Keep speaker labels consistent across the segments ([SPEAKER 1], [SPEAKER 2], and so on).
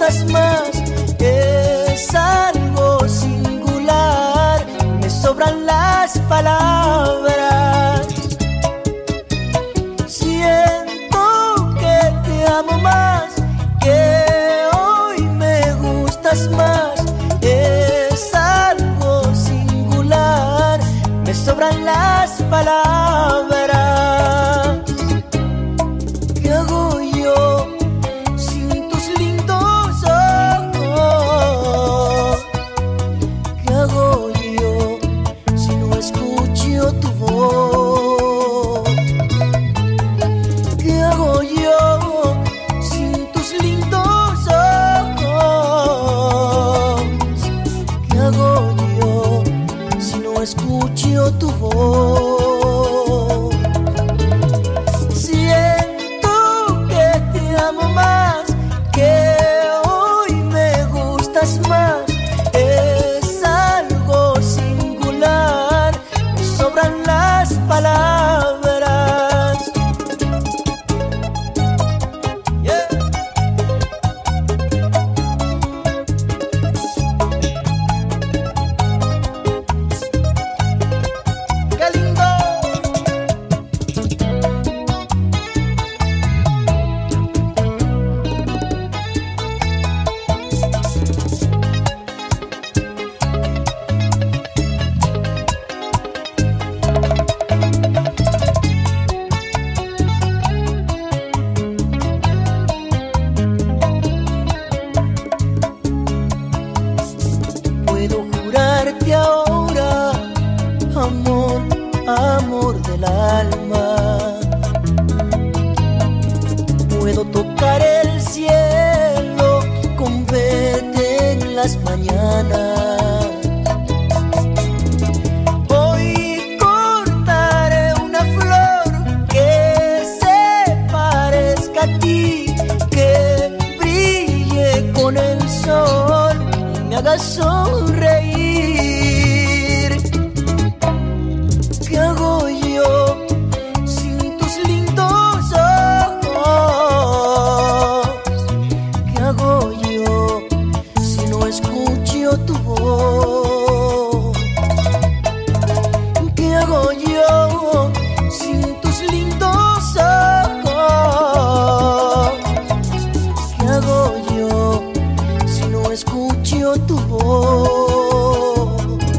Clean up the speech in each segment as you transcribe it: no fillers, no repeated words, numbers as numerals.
[SPEAKER 1] gustas más. Es algo singular, me sobran las palabras. Siento que te amo más, que hoy me gustas más. Es algo singular, me sobran las palabras. ¿Qué hago yo sin tus lindos ojos? ¿Qué hago yo si no escucho tu voz? ¿Qué hago yo sin tus lindos ojos? ¿Qué hago yo si no escucho tu voz? Siento que te amo más, que hoy me gustas más. Es algo singular, me sobran las palabras. Yeah. ¡Qué lindo! Puedo jurarte ahora, amor, amor del alma. Puedo tocar el cielo con verte en las mañanas. Hoy cortaré una flor que se parezca a ti, que brille con el sol y me haga sonreír. ¿Qué hago yo sin tus lindos ojos? ¿Qué hago yo si no escucho tu voz? ¿Qué hago yo sin tus lindos ojos? ¿Qué hago yo si no escucho tu voz?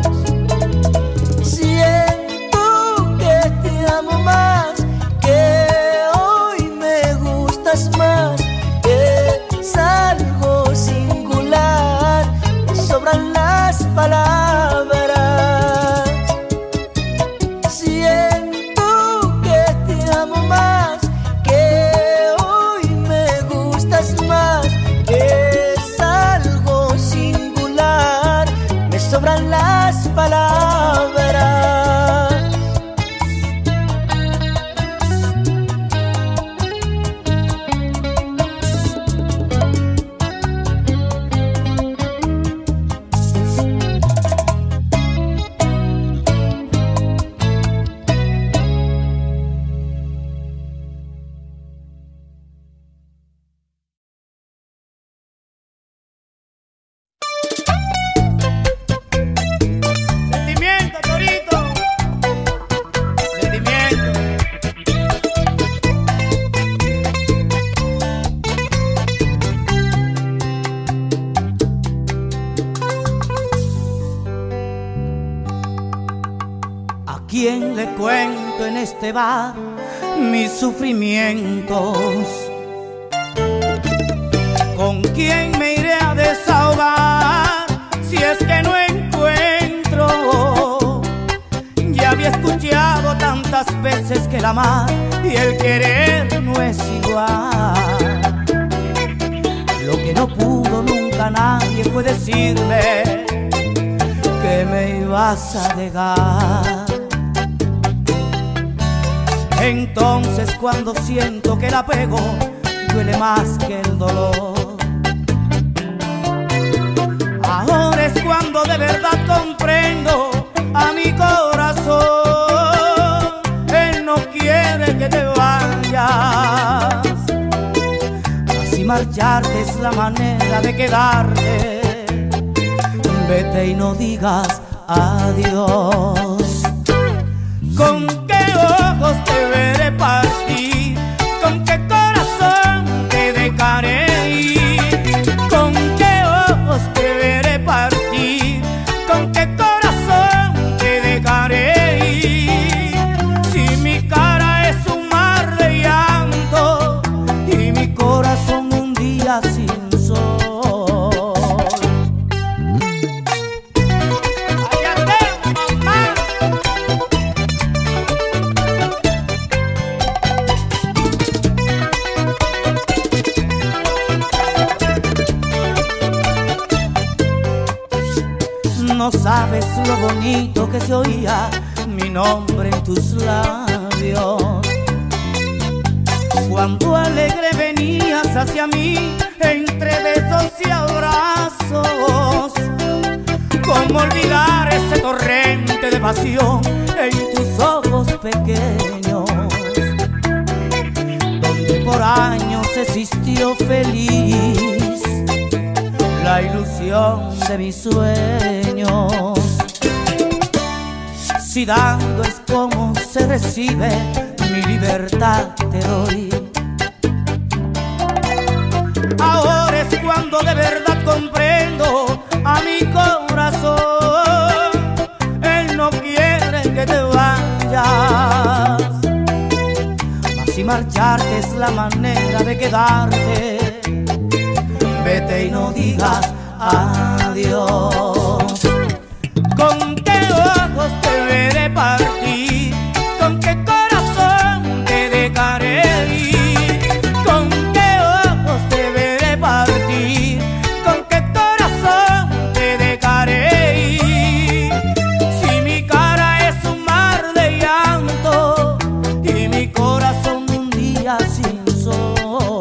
[SPEAKER 1] Siento que te amo más, que hoy me gustas más. Es algo singular, me sobran las palabras. Siento que te amo más, que hoy me gustas más. Es algo singular, me sobran las palabras.
[SPEAKER 2] Sentimiento, Torito. Sentimiento. ¿A quién le cuento en este bar mis sufrimientos? ¿Con quién me iré a desahogar si es que no encuentro? Ya había escuchado tantas veces que el amar y el querer no es igual. Lo que no pudo nunca nadie fue decirme que me ibas a dejar. Entonces cuando siento que el apego duele más que el dolor, ahora es cuando de verdad comprendo a mi corazón. Él no quiere que te vayas, así marcharte es la manera de quedarte. Vete y no digas adiós. ¿Con qué ojos te veré partir? ¿Con qué corazón te dejaré ir? ¿Con qué ojos te veré partir? ¿Con qué corazón te dejaré ir? Si mi cara es un mar de llanto y mi corazón un día sin sol. No sabes lo bonito que se oía mi nombre en tus labios. Cuando alegre venías hacia mí entre besos y abrazos. ¿Cómo olvidar ese torrente de pasión en tus ojos pequeños? Donde por años existió feliz la ilusión de mis sueños. Si dando es como se recibe, mi libertad te doy. Ahora es cuando de verdad comprendo a mi corazón. Él no quiere que te vayas, mas si marcharte es la manera de quedarte. Vete y no digas adiós. ¿Con qué ojos te veré partir? ¿Con qué corazón te dejaré ir? ¿Con qué ojos te veré partir? ¿Con qué corazón te dejaré ir? Si mi cara es un mar de llanto y mi corazón un día sin sol.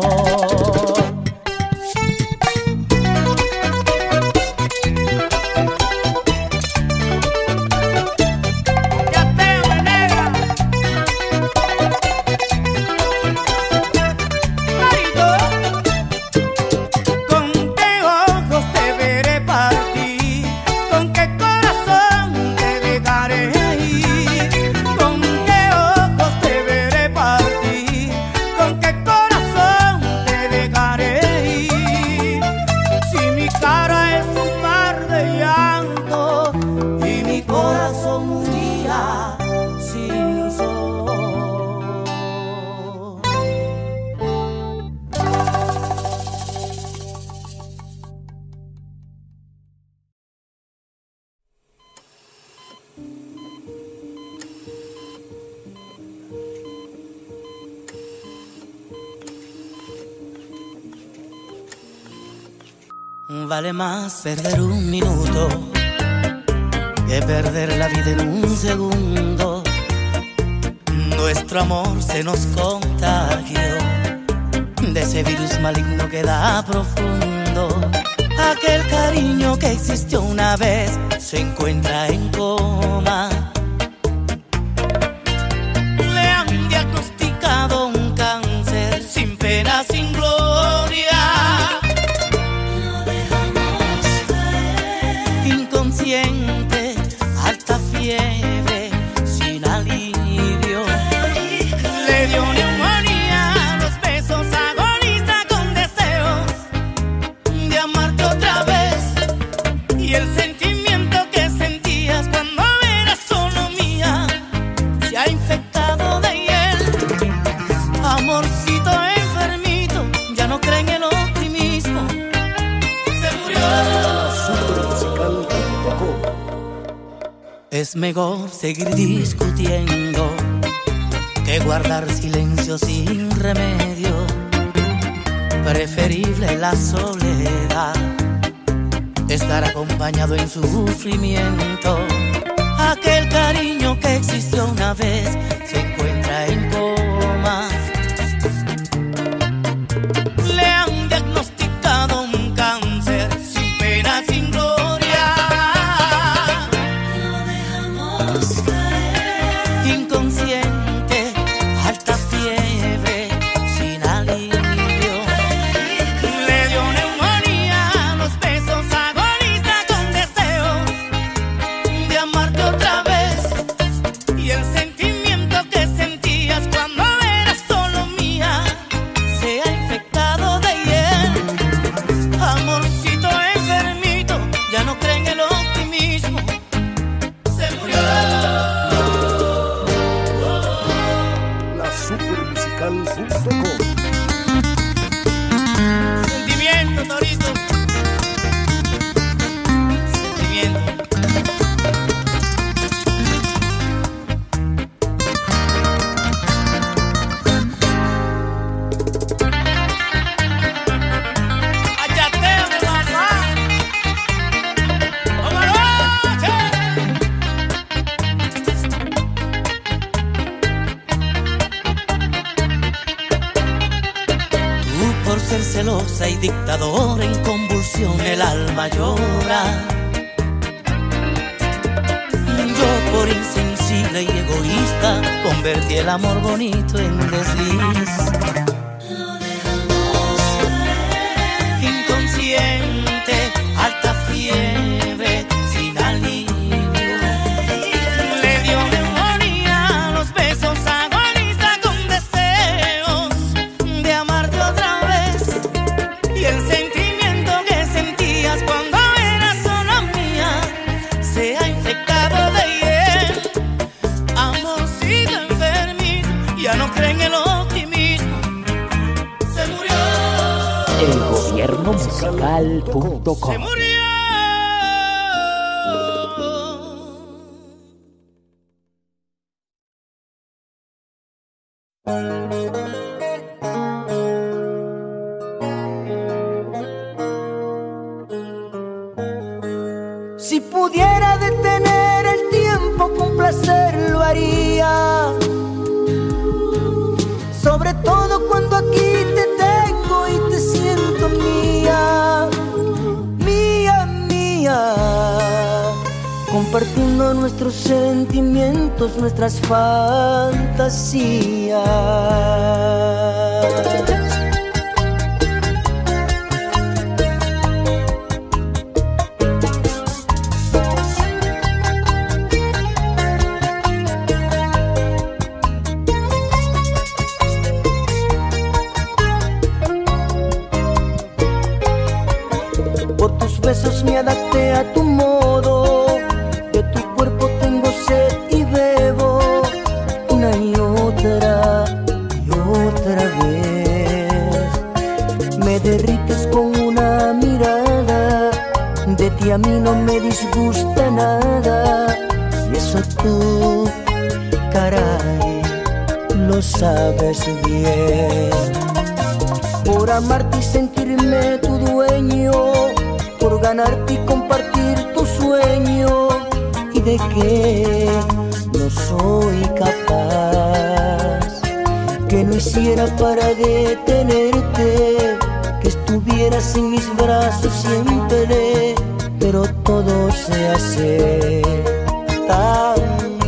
[SPEAKER 2] Vale más perder un minuto que perder la vida en un segundo. Nuestro amor se nos contagió de ese virus maligno que da profundo. Aquel cariño que existió una vez se encuentra en coma. Le han diagnosticado un cáncer sin pena, sin gloria. Inconsciente, alta fiebre, sin alivio. Le dio neumonía, los besos agoniza con deseos de amarte otra vez. Y el sentimiento que sentías cuando eras solo mía se ha infectado de hiel. Amorcito enfermito, ya no cree en el optimismo. Se murió. Es mejor seguir discutiendo que guardar silencio sin remedio. Preferible la soledad, estar acompañado en sufrimiento. Aquel cariño que existió una vez se encuentra en coma. Le han diagnosticado un cáncer sin pena, sin gloria. Inconsciente, alta fiebre, sin alivio.
[SPEAKER 1] poderosa y dictadora, en convulsión el alma llora. Yo por insensible y egoísta convertí el amor bonito en desliz. Inconsciente, alta fiebre, sin alivio. Le dio neumonía, los besos agoniza con deseos de amarte otra vez. Y el sentimiento que sentías cuando eras sola mía se ha infectado de hiel. Amorcito enfermito, ya no cree en el optimismo. Se murió.
[SPEAKER 3] Elgobiernomusical.com.
[SPEAKER 1] Se murió.
[SPEAKER 2] Si pudiera detener el tiempo, con placer lo haría. Sobre todo cuando aquí te tengo y te siento mía, mía, mía. Compartiendo nuestros sentimientos, nuestras fantasías. Por tus besos me adapté a tu modo, de tu cuerpo tengo sed y bebo una y otra vez. Me derrites con una mirada, de ti a mí no me disgusta nada. Y eso tú, caray, lo sabes bien. Por amarte y sentirme tu dueño, por ganarte y compartir tu sueño, y de que no soy capaz, que no hiciera para detenerte, que estuvieras en mis brazos siempre, pero todo se hace tan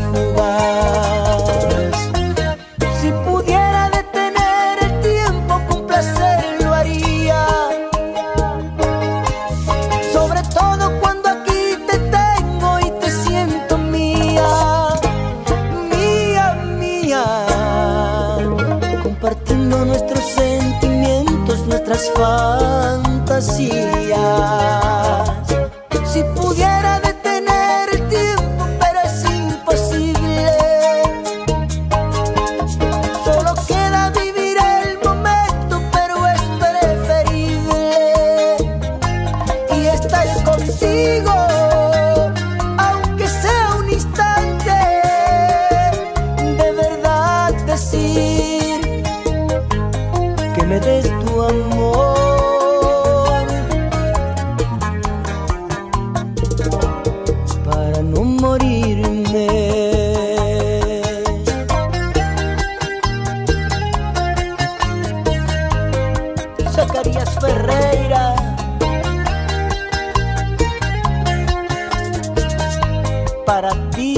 [SPEAKER 2] fugaz. Si pudiera detener el tiempo, con placer lo haría. Sobre todo cuando aquí te tengo y te siento mía, mía, mía. Compartiendo nuestros sentimientos, nuestras fantasías. Si pudiera detener el tiempo, pero es imposible. Solo queda vivir el momento, pero es preferible. Y estar contigo, aunque sea un instante. De verdad decir que me des tu amor, para no morirme. Zacarías Ferreira. Para ti.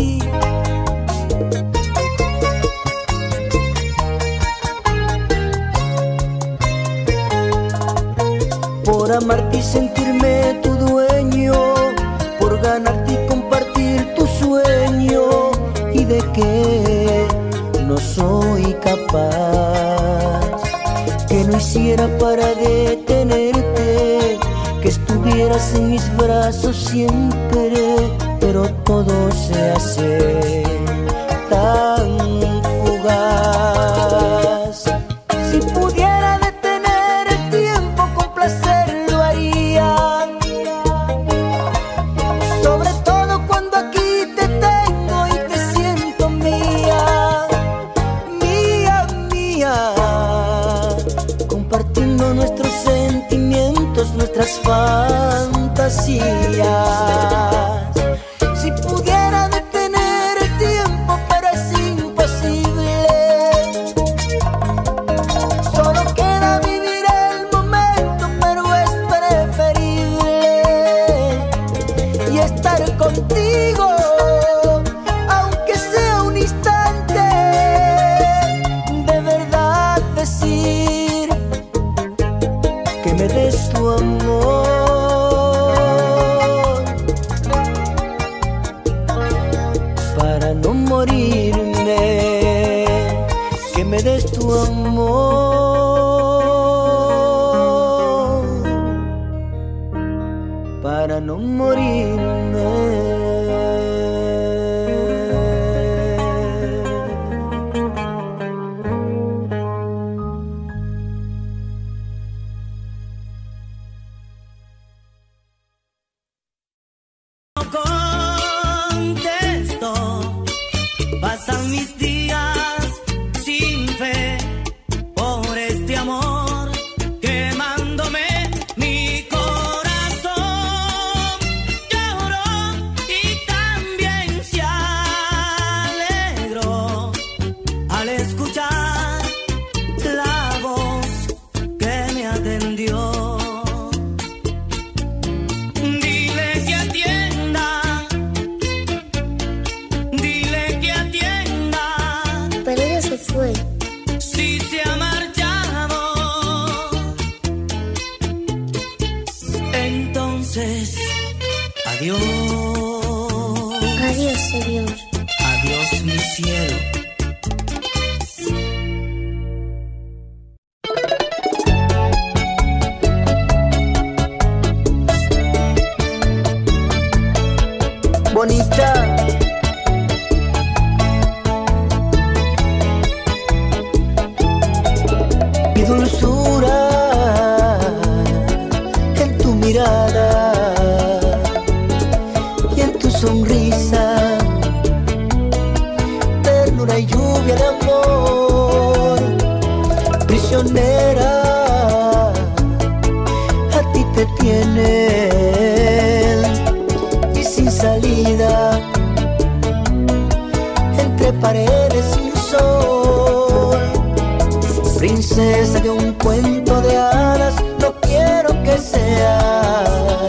[SPEAKER 2] Por amarte y sentirme tu dueño, por ganarte y compartir tu sueño, y de que no soy capaz, que no hiciera para detenerte, que estuvieras en mis brazos siempre, pero todo se hace tan fugaz. Si pudiera detener el tiempo, con placer lo haría. Sobre todo cuando aquí te tengo y te siento mía, mía, mía. Compartiendo nuestros sentimientos, nuestras fantasías. Si pudiera detener el tiempo, pero es imposible. Solo queda vivir el momento,
[SPEAKER 1] para no morirme.
[SPEAKER 2] Pasan mis días sin fe por este amor, quemándome mi corazón. Lloró y también se alegró al escuchar la voz que me atendió. Dile que atienda.
[SPEAKER 3] Pero ella se fue.
[SPEAKER 2] Sí, se ha marchado. Entonces, adiós.
[SPEAKER 3] Adiós, Señor.
[SPEAKER 2] Adiós, mi cielo.
[SPEAKER 1] Bonita. Mi dulzura en tu mirada y en tu sonrisa, ternura y lluvia de amor, prisionera, a ti te tienen y sin salida, entre paredes sin sol. Princesa de un cuento de hadas, no quiero que seas.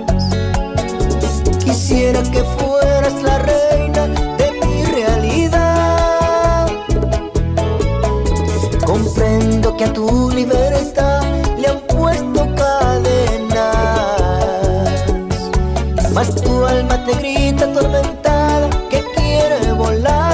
[SPEAKER 1] Quisiera que fueras la reina de mi realidad. Comprendo que a tu libertad le han puesto cadenas, mas tu alma te grita atormentada que quiere volar.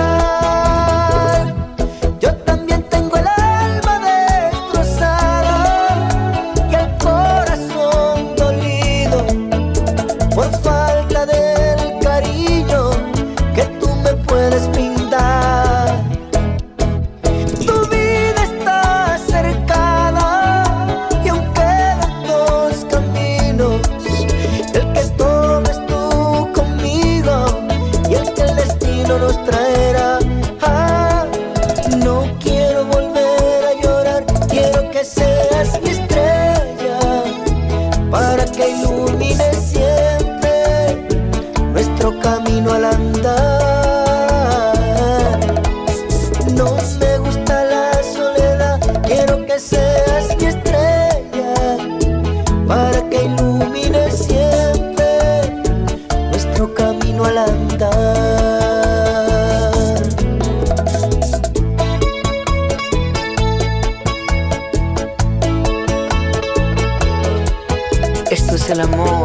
[SPEAKER 1] Esto es el amor.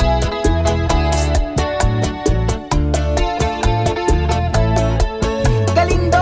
[SPEAKER 1] ¡Qué lindo!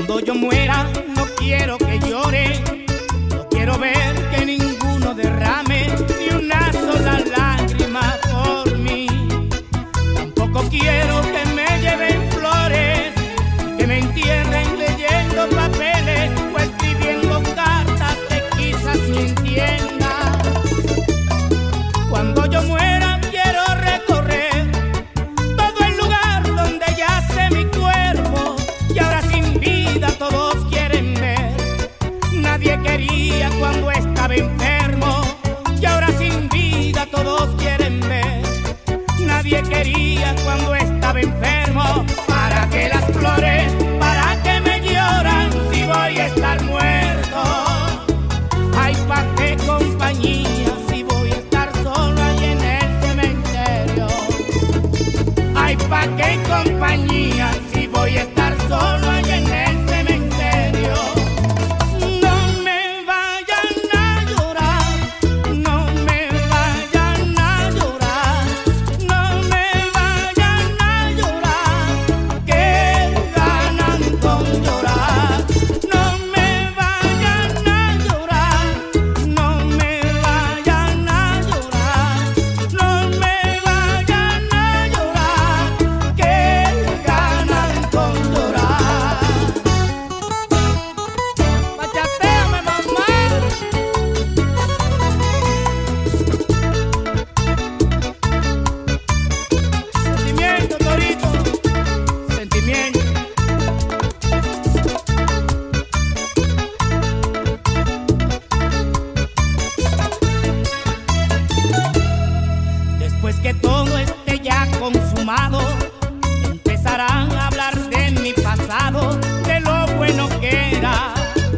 [SPEAKER 2] Cuando yo muera no quiero que llore, no quiero ver que ninguno derrame ni una sola lágrima por mí. Tampoco quiero que me lleven flores, que me entierren leyendo papeles o escribiendo cartas que quizás ni entienda. Cuando yo muera quiero recorrer todo el lugar donde yace mi cuerpo y ahora sin vida todos quieren ver. Nadie quería cuando estaba enfermo y ahora sin vida todos quieren ver. Nadie quería cuando estaba enfermo. ¿Para qué las flores? ¿Para qué me lloran si voy a estar muerto? Ay, ¿pa' qué compañía si voy a estar solo allí en el cementerio? Ay, ¿pa' qué compañía si voy a estar solo allí en el cementerio? No me vayan a llorar, no me vayan a llorar, no me vayan a llorar, que ganan con llorar. No me vayan a llorar, no me vayan a llorar, no me vayan a llorar, que ganan con llorar. Bachatéame, mamá. Sentimiento, Torito, sentimiento. Después que todo esté ya consumado, empezarán a hablar de mi pasado, de lo bueno que era.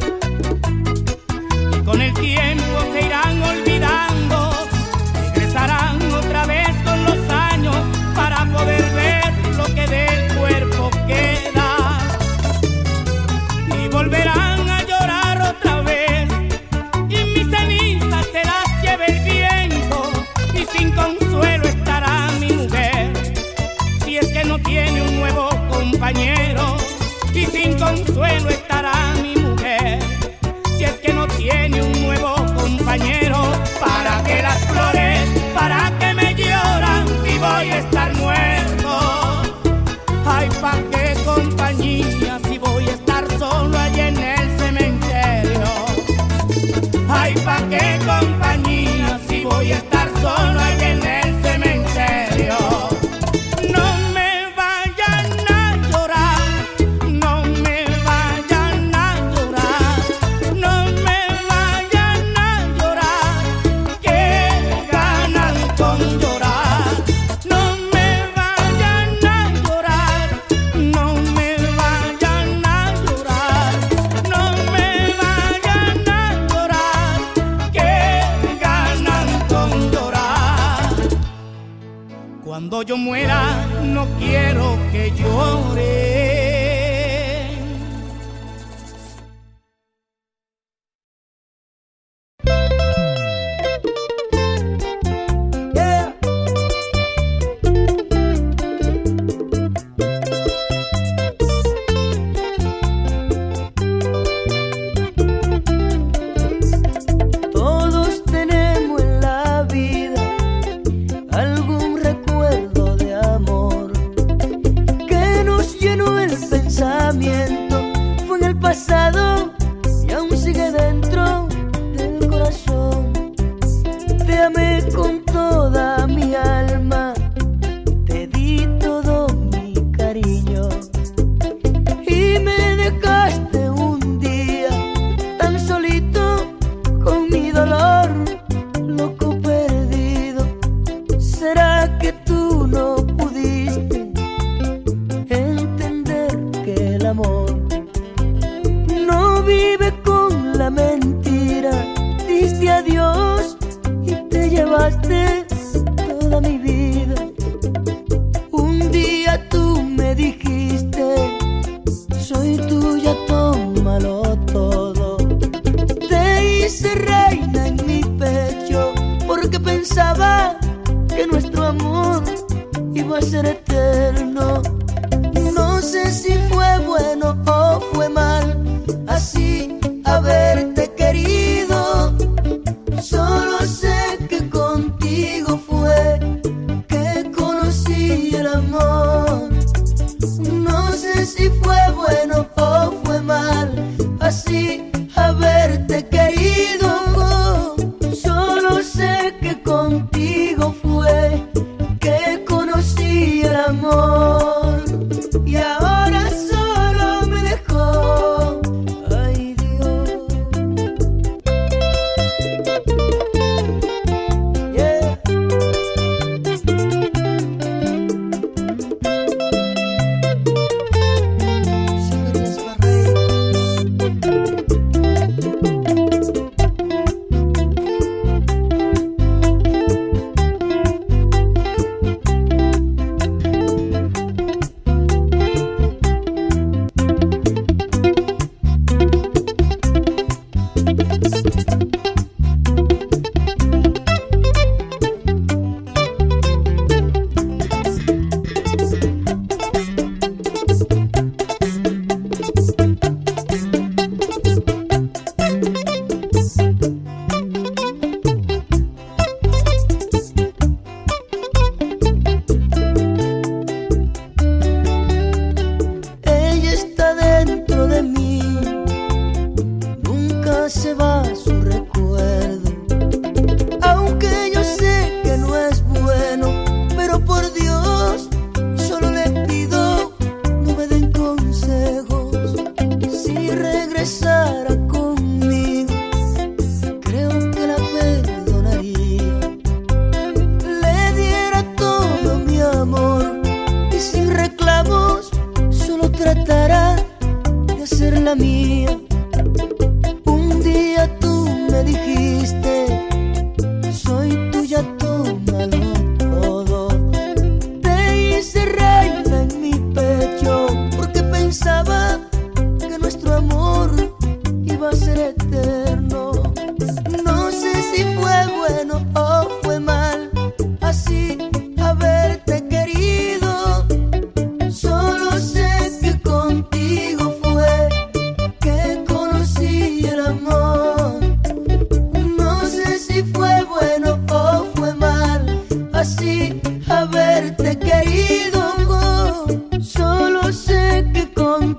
[SPEAKER 2] Y con el tiempo se irán olvidando, regresarán otra vez con los años para poder ver lo que del cuerpo queda. Y volverán a llorar otra vez, y mis cenizas se las lleve el viento, y sin consuelo estará mi mujer, si es que no tiene un nuevo compañero. Y sin consuelo estará mi mujer, si es que no tiene un nuevo compañero. ¿Para qué las flores? ¿Para qué me lloran si voy a estar muerto? Ay, ¿pa' qué compañía si voy a estar solo allí en el cementerio? Ay, ¿pa' qué compañía si voy a estar solo allí en el cementerio? No me vayan a llorar, no me vayan a llorar, no me vayan a llorar, que ganan con llorar. No me vayan a llorar, no me vayan a llorar, no me vayan a llorar, que ganan con llorar. Cuando yo muera no quiero que lloren.
[SPEAKER 1] Yeah. Todos tenemos en la vida algún recuerdo de amor que nos llenó el pensamiento. Fue en el pasado y aún sigue dentro del corazón. Te amé con toda mi alma, te di todo mi cariño y me dejaste un día tan solito con mi dolor, loco perdido. ¿Será que tú no pudiste entender que el amor no vive con la mentira? Diste adiós y te llevaste toda mi vida. Un día tú me dijiste, soy tuya, tómalo todo. Te hice reina en mi pecho porque pensaba que nuestro amor iba a ser eterno. No sé si fue bueno o fue malo,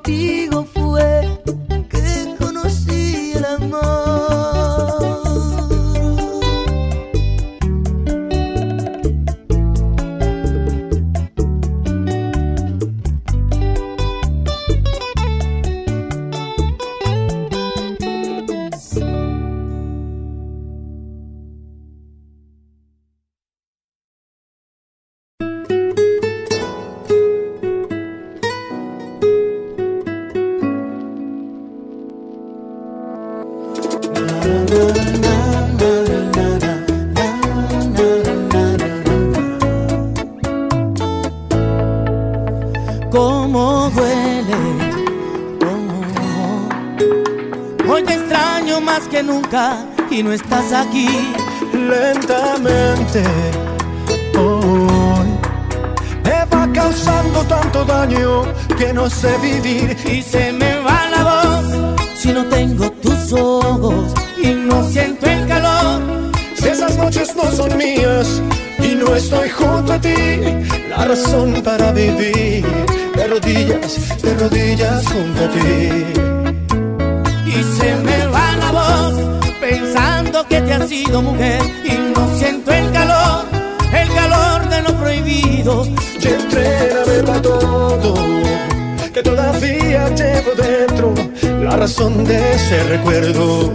[SPEAKER 1] contigo fue que conocí el amor.
[SPEAKER 2] Cómo duele, hoy te extraño más que nunca y no estás aquí.
[SPEAKER 4] Lentamente hoy me va causando tanto daño que no sé vivir
[SPEAKER 2] Y se me va la voz si no tengo tus ojos y no siento el calor.
[SPEAKER 4] si esas noches no son mías y no estoy junto a ti. La razón para vivir de rodillas junto a ti.
[SPEAKER 2] Y se me va la voz pensando que te has sido mujer y no siento el calor de lo prohibido.
[SPEAKER 4] Y entrégame para todo, que todavía llevo dentro la razón de ese recuerdo.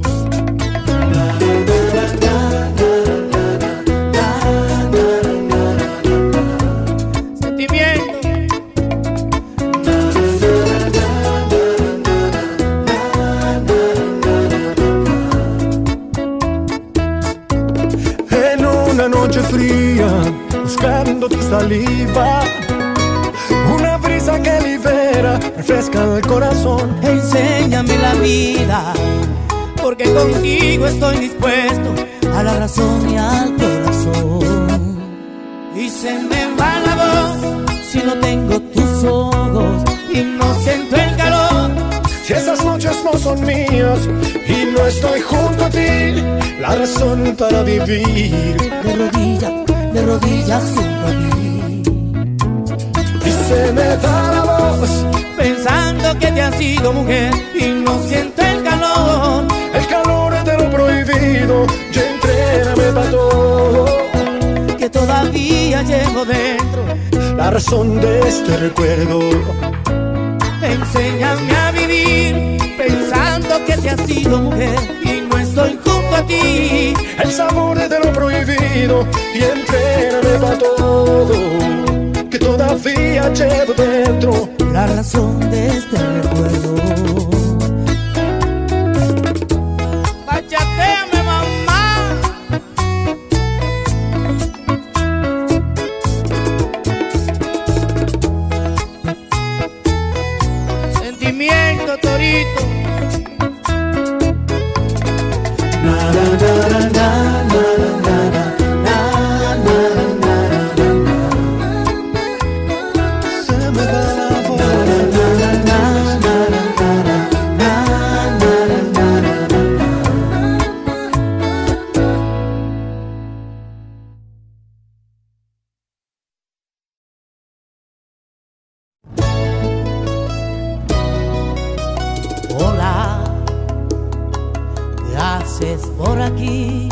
[SPEAKER 4] Fría, buscando tu saliva, una brisa que libera, refresca el corazón.
[SPEAKER 2] Enséñame la vida, porque contigo estoy dispuesto a la razón y al corazón. Y se me va la voz si no tengo tus ojos y no siento el calor.
[SPEAKER 4] Si esas noches no son mías y no estoy junto a ti, la razón para vivir
[SPEAKER 2] de rodillas junto a ti.
[SPEAKER 4] Y se me da la voz
[SPEAKER 2] pensando que te has sido mujer y no siento el calor
[SPEAKER 4] de lo prohibido. Y entrégame para todo,
[SPEAKER 2] que todavía llevo dentro
[SPEAKER 4] la razón de este recuerdo.
[SPEAKER 2] Enséñame a vivir pensando que te has sido mujer y no estoy junto a ti.
[SPEAKER 4] El sabor de lo prohibido y entrégame para todo, que todavía llevo dentro
[SPEAKER 2] la razón de este recuerdo. Bachateame, mamá. Sentimiento, torito. Hola, ¿qué haces por aquí?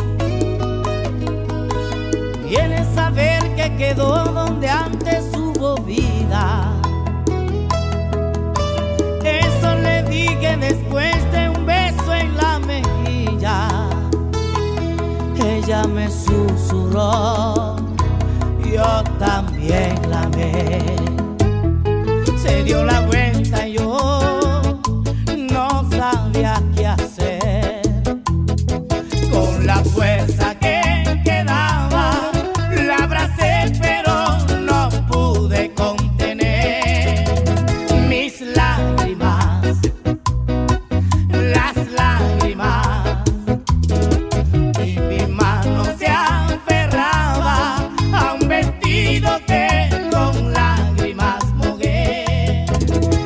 [SPEAKER 2] Vienes a ver que quedó donde antes hubo vida. Eso le dije después de un beso en la mejilla. Ella me susurró, yo también la amé. Se dio la vuelta y yo no sabía qué hacer. Con la fuerza que quedaba, la abracé pero no pude contener mis lágrimas, las lágrimas. Y mi mano se aferraba a un vestido que con lágrimas mojé.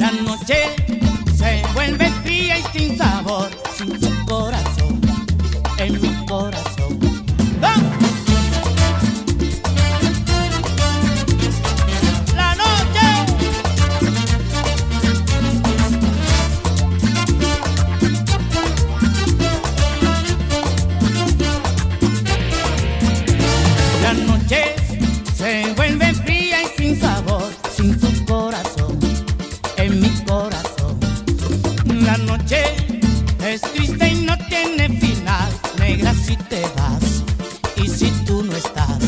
[SPEAKER 2] La noche se vuelve fría y sin sabor, sin tu corazón, en mi corazón. ¡Oh! La noche. La noche se vuelve fría y sin sabor, sin tu corazón, en mi corazón. La noche es triste y no tiene final, negra si te vas y si tú no estás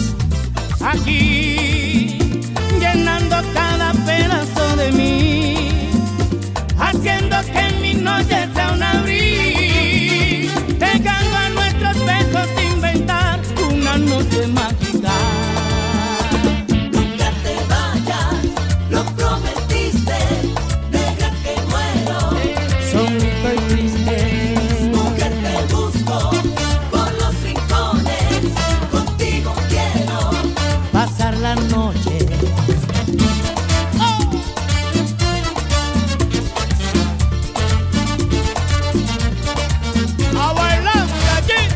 [SPEAKER 2] aquí, llenando cada pedazo de mí, haciendo que mi noche sea un abril, dejando a nuestros besos inventar una noche mágica.
[SPEAKER 5] Nunca te vayas, lo prometiste, deja que muero.
[SPEAKER 2] Solito y triste,
[SPEAKER 5] Mujer, te busco por los rincones, contigo quiero
[SPEAKER 2] pasar la noche. ¡Oh! A bailar, muchachita.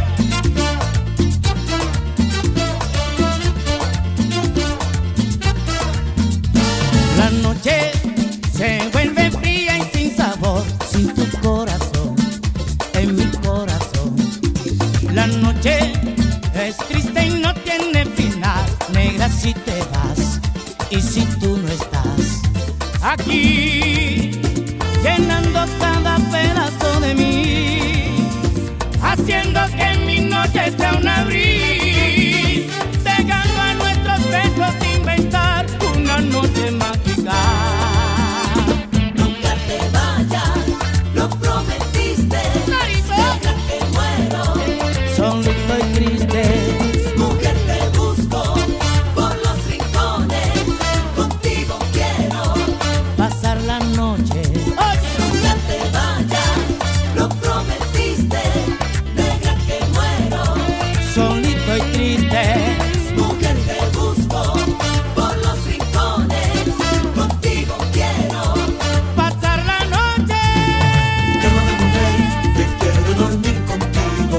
[SPEAKER 2] La noche se vuelve fría y sin sabor, sin tu corazón, en mi corazón. La noche es triste y no tiene final, negra si te vas y si tú no estás aquí, llenando cada pedazo de mí, haciendo que mi noche sea un abril, dejando a nuestros besos inventar una noche mágica.
[SPEAKER 5] Nunca te vayas, lo prometiste,
[SPEAKER 2] Clarito.
[SPEAKER 5] deja que muero.
[SPEAKER 2] Solito y triste,
[SPEAKER 5] Mujer, te busco por los rincones, contigo quiero
[SPEAKER 2] pasar la noche. Oye.
[SPEAKER 5] Nunca te vayas, lo prometiste, deja que muero.
[SPEAKER 2] Solito y triste,
[SPEAKER 5] Mujer, te busco por los rincones, contigo quiero
[SPEAKER 2] pasar la noche.
[SPEAKER 5] Llámame mujer, que quiero dormir contigo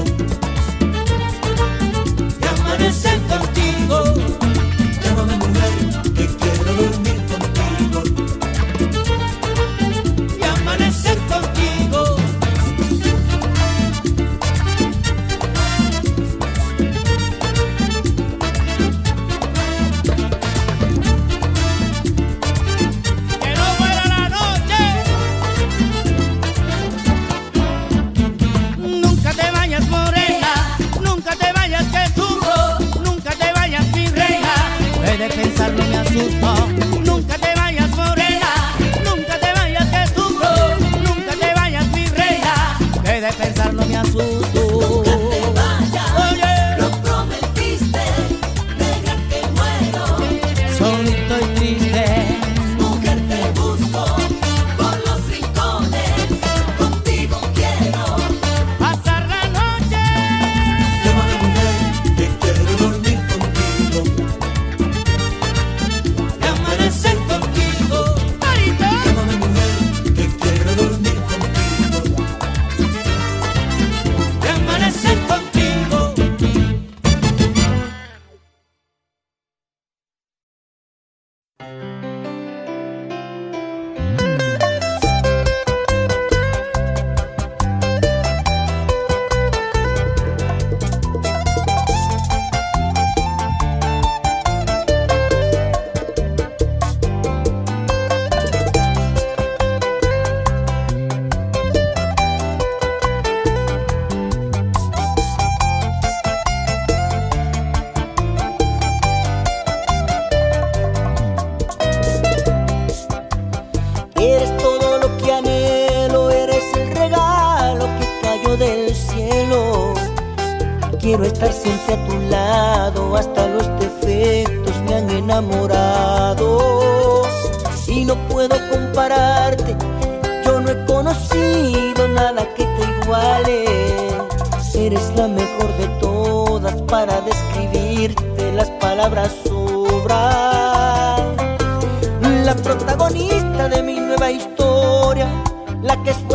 [SPEAKER 2] Y amanecer contigo.
[SPEAKER 5] Llámame mujer, que quiero dormir contigo
[SPEAKER 2] Y amanecer contigo. Que no muera la noche. Nunca te vayas, morena, nunca te vayas, que sufro, nunca te vayas, mi reina. Puede pensarlo, me asusto. Nunca te vayas, morena, nunca te vayas, que sufro, nunca te vayas, mi reina. Puede pensarlo, me asusto.
[SPEAKER 5] Nunca te vayas,
[SPEAKER 2] Oye,
[SPEAKER 5] lo prometiste, deja que muero.
[SPEAKER 2] solito y triste,
[SPEAKER 5] Mujer, te busco por los rincones, contigo quiero
[SPEAKER 2] pasar la noche.
[SPEAKER 5] Llámame mujer, que quiero dormir contigo
[SPEAKER 2] Y amanecer contigo. Marito.
[SPEAKER 5] Llámame mujer, que quiero dormir contigo
[SPEAKER 2] Y amanecer contigo.
[SPEAKER 1] Eres todo lo que anhelo, eres el regalo que cayó del cielo. Quiero estar siempre a tu lado, hasta los defectos me han enamorado. Y no puedo compararte, yo no he conocido nada que te iguale. Eres la mejor de todas, para describirte las palabras sobran. La protagonista de mi nueva historia,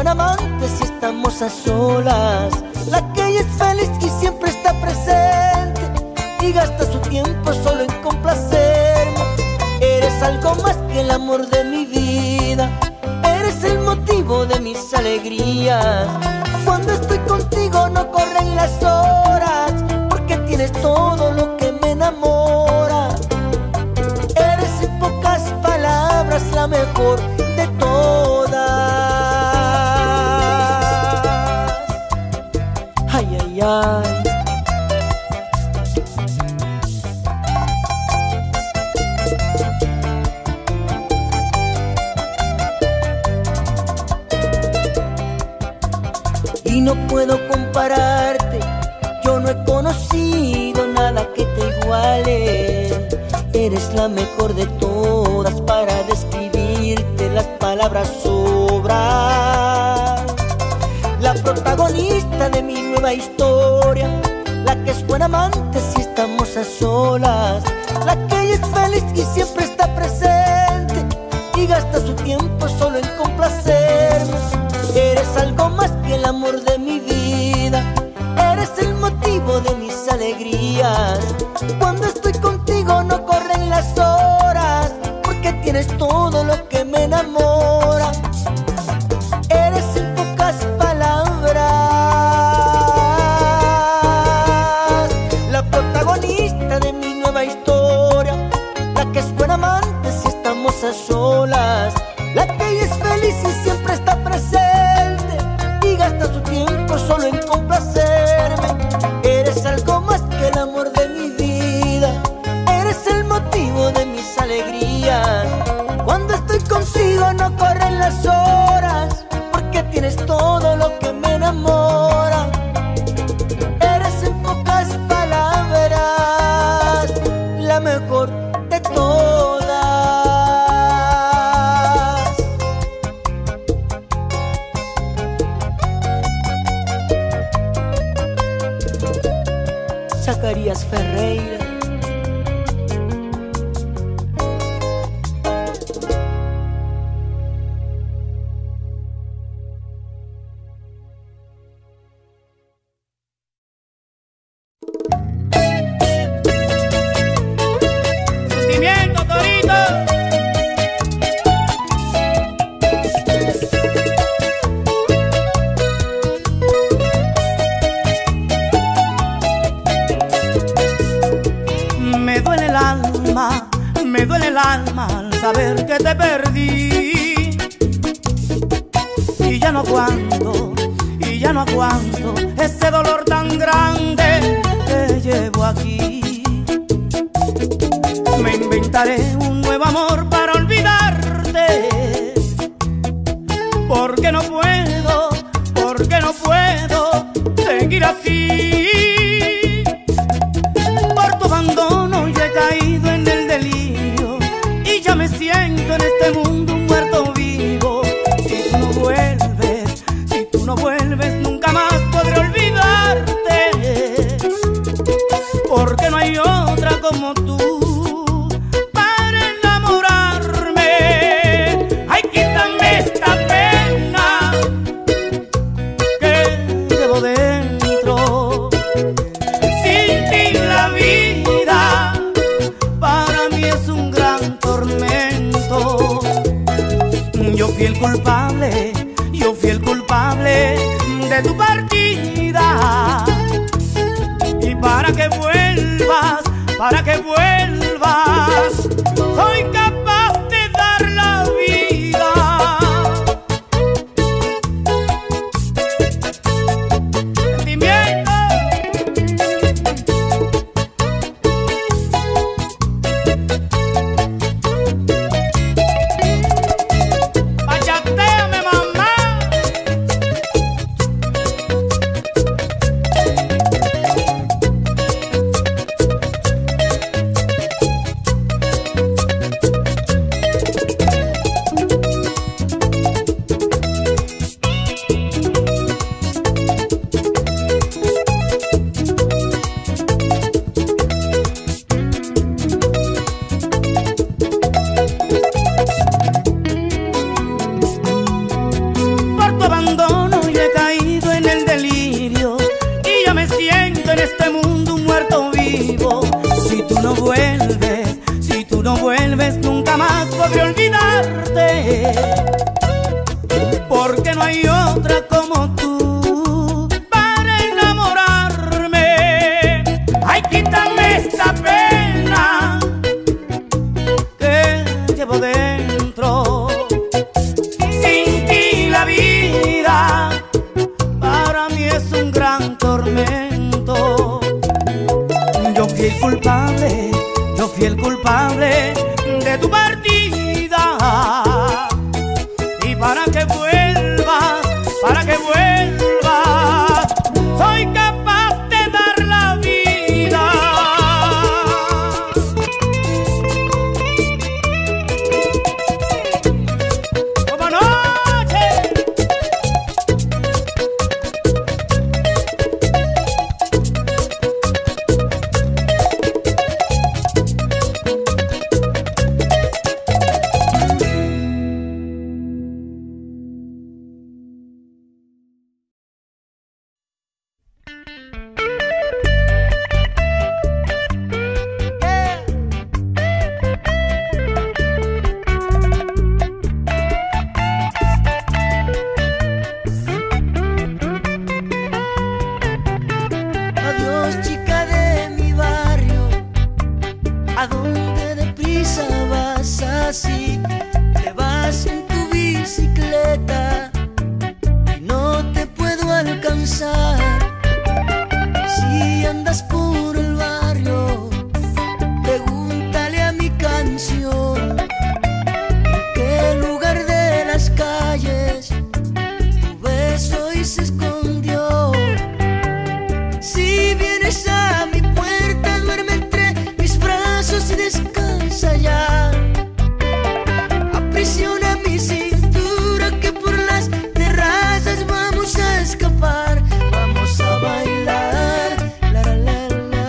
[SPEAKER 1] buena amante si estamos a solas, la que ella es feliz y siempre está presente y gasta su tiempo solo en complacerme. Eres algo más que el amor de mi vida, eres el motivo de mis alegrías. Cuando estoy contigo no corren las horas, porque tienes todo lo que me enamora. Eres en pocas palabras la mejor de todas. Ay, ay, ay. Y no puedo compararte, yo no he conocido nada que te iguale. Eres la mejor de todas, para describirte las palabras sobran. La protagonista de mi nueva historia, la que es buena amante si estamos a solas, la que ella es feliz y siempre está presente y gasta su tiempo solo en complacerme. Eres algo más que el amor de mi vida, eres el motivo de mis alegrías. Cuando estoy contigo no corren las horas, porque tienes todo lo que me enamora. Eres en pocas palabras la protagonista de mi nueva historia, la que es buena amante si estamos a solas, la que ella es feliz y siempre está presente y gasta su tiempo solo en complacerme. Eres algo más que el amor de mi vida, eres el motivo de mis alegrías. Cuando estoy contigo no corren las horas, porque tienes todo lo que me enamora. Eres en pocas palabras la mejor de todas. Zacarías Ferreira.
[SPEAKER 2] Sentimiento, Torito. Me duele el alma al saber que te perdí. Y ya no aguanto ese dolor tan grande que llevo aquí. Me inventaré un nuevo amor para olvidarte, porque no puedo seguir así. Por tu abandono yo he caído en el delirio y ya me siento en este mundo un muerto vivo. Si tú no vuelves, nunca más podré olvidarte, porque no hay otra como tú para enamorarme. Ay, quítame esta pena que llevo dentro. Sin ti la vida para mí es un gran tormento. Yo fui el culpable de tu partida. Y para que vuelvas, soy capaz de dar la vida. Sentimiento. Bachateame, mamá. no vuelves nunca más, podré olvidarte, porque no hay otra como tú para enamorarme. Ay, quítame esta pena que llevo dentro. Sin ti la vida para mí es un gran tormento. Yo fui el culpable, yo fui el culpable de tu partida. Y para que vuelvas, soy capaz de dar la vida. ¡Como noche!
[SPEAKER 1] Adiós, chica de mi barrio, ¿a dónde deprisa vas así? Te vas en tu bicicleta y no te puedo alcanzar. Si andas por el barrio, pregúntale a mi canción en qué lugar de las calles tu beso hoy se escondió. Si vienes a mi puerta, duerme entre mis brazos y descansa ya. Aprisiona mi cintura, que por las terrazas vamos a escapar. Vamos a bailar, la la la la.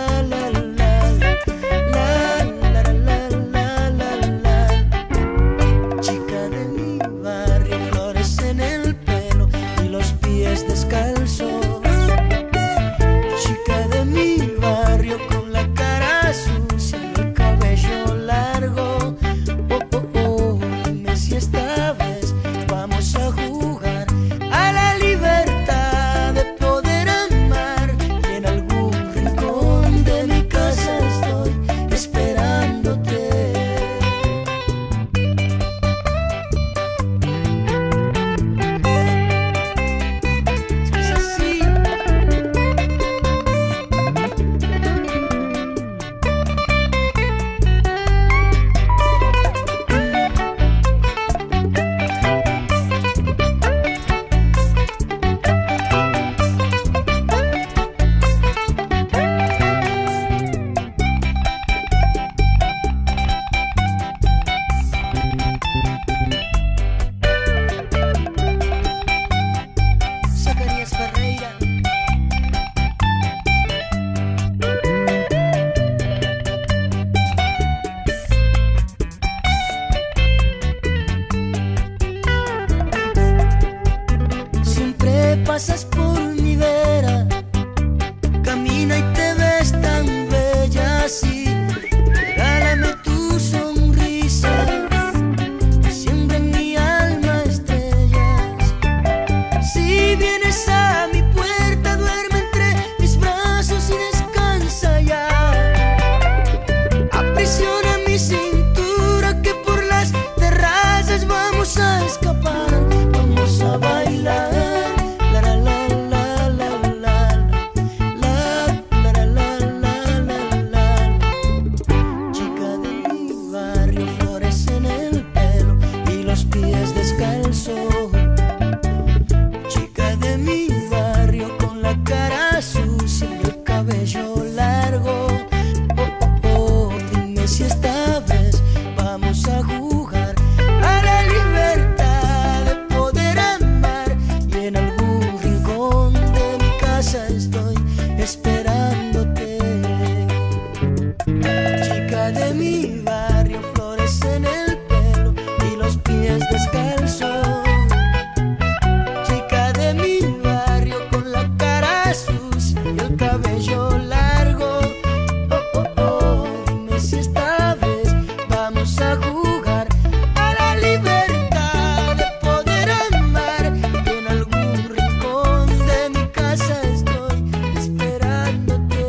[SPEAKER 1] a jugar a la libertad de poder amar. Y en algún rincón de mi casa estoy esperándote,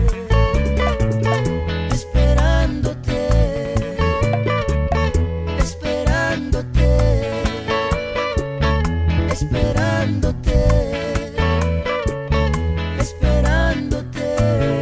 [SPEAKER 1] esperándote, esperándote, esperándote, esperándote.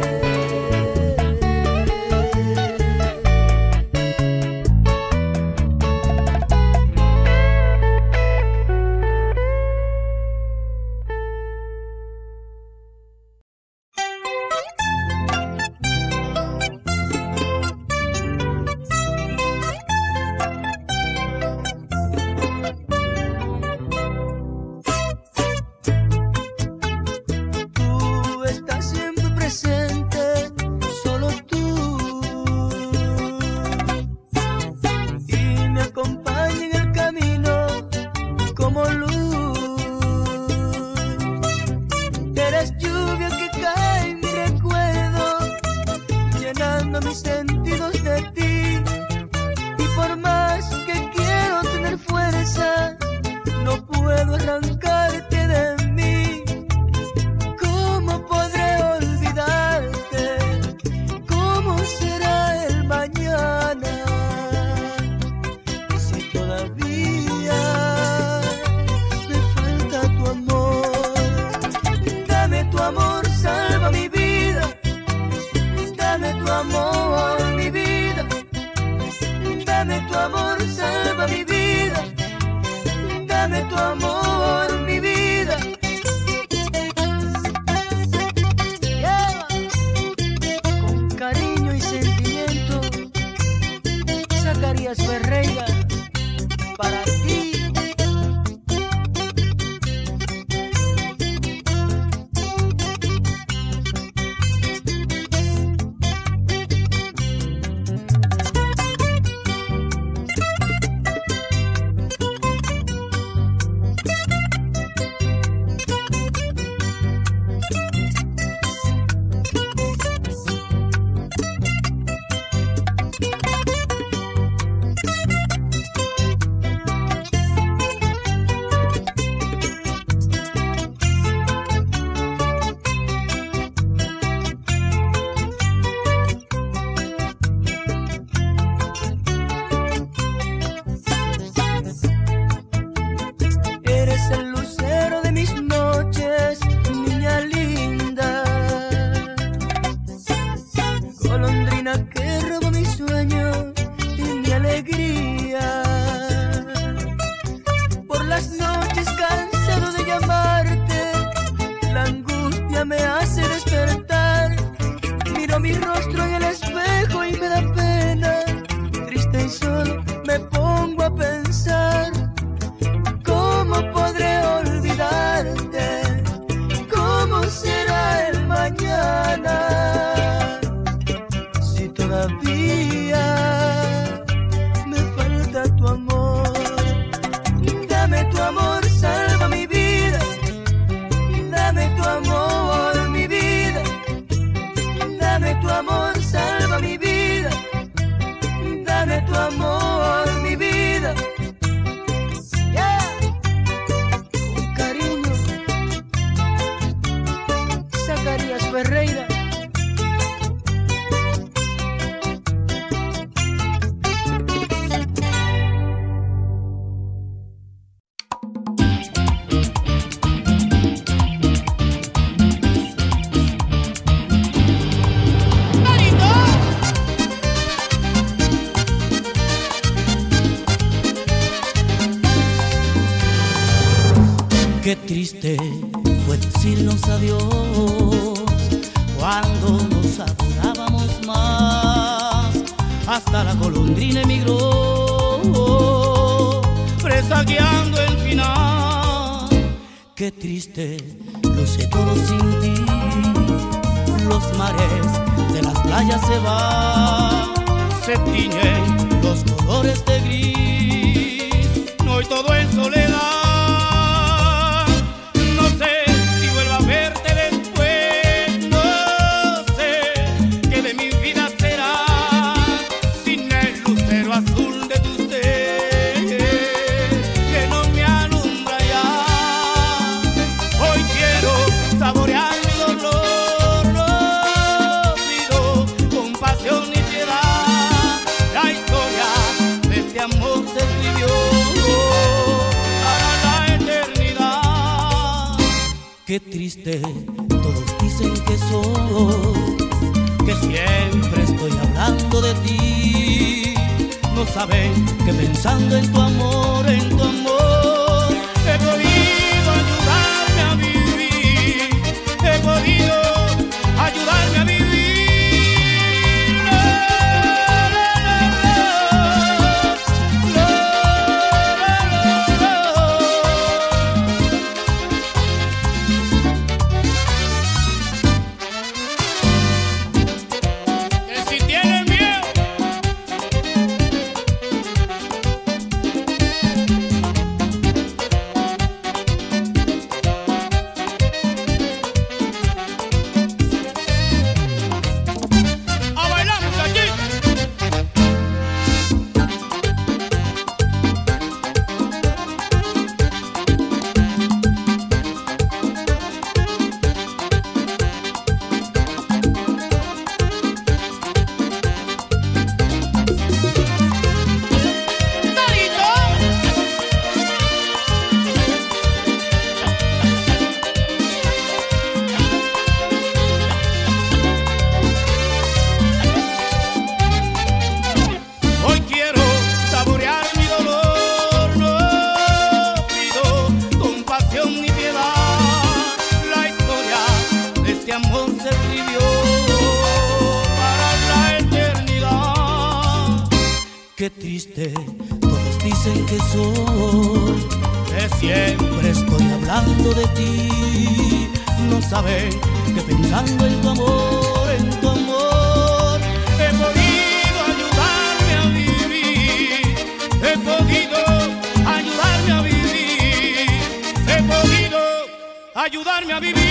[SPEAKER 1] Tú estás siempre presente, solo tú, y me acompaña en el camino como luz. Eres lluvia que cae en mi recuerdo, llenando mis sentidos de ti. Y por más que quiero tener fuerza, no puedo arrancarte de mí. ¿Cómo podré olvidarte? ¿Cómo será el mañana? Si todavía me falta tu amor. Dame tu amor, salva mi vida. Dame tu amor, mi vida. Dame tu amor, salva mi vida. Dame tu amor, mi vida. Yeah. Con cariño y sentimiento, Zacarías Ferreira, para ti. Eres el lucero de mis noches, niña linda. Golondrina que roba mi sueño y mi alegría. Por las noches cansado de llamarte, la angustia me hace despertar. Miro mi rostro en el espejo y me da pena. Triste y solo me pongo a pensar. ¿Cómo podré olvidarte? ¿Cómo será el mañana? Si todavía me falta tu amor. Dame tu amor, salva mi vida. Dame tu amor, mi vida. Dame tu amor, salva mi vida. Dame tu amor, mi vida. Yeah. Con cariño, Zacarías Ferreira.
[SPEAKER 2] Qué triste fue decirnos adiós cuando nos adorábamos más. Hasta la golondrina emigró, presagiando el final. Qué triste, lo sé todo sin ti. Los mares de las playas se van, se tiñen los colores de gris. No, hoy todo es soledad. Azul este amor se escribió para la eternidad. Qué triste, todos dicen que soy, que siempre estoy hablando de ti. No saben que pensando en tu amor, he podido ayudarme a vivir, he podido ayudarme a vivir. Qué triste, todos dicen que soy, que siempre estoy hablando de ti. No saben que pensando en tu amor, he podido ayudarme a vivir, he podido ayudarme a vivir, he podido ayudarme a vivir.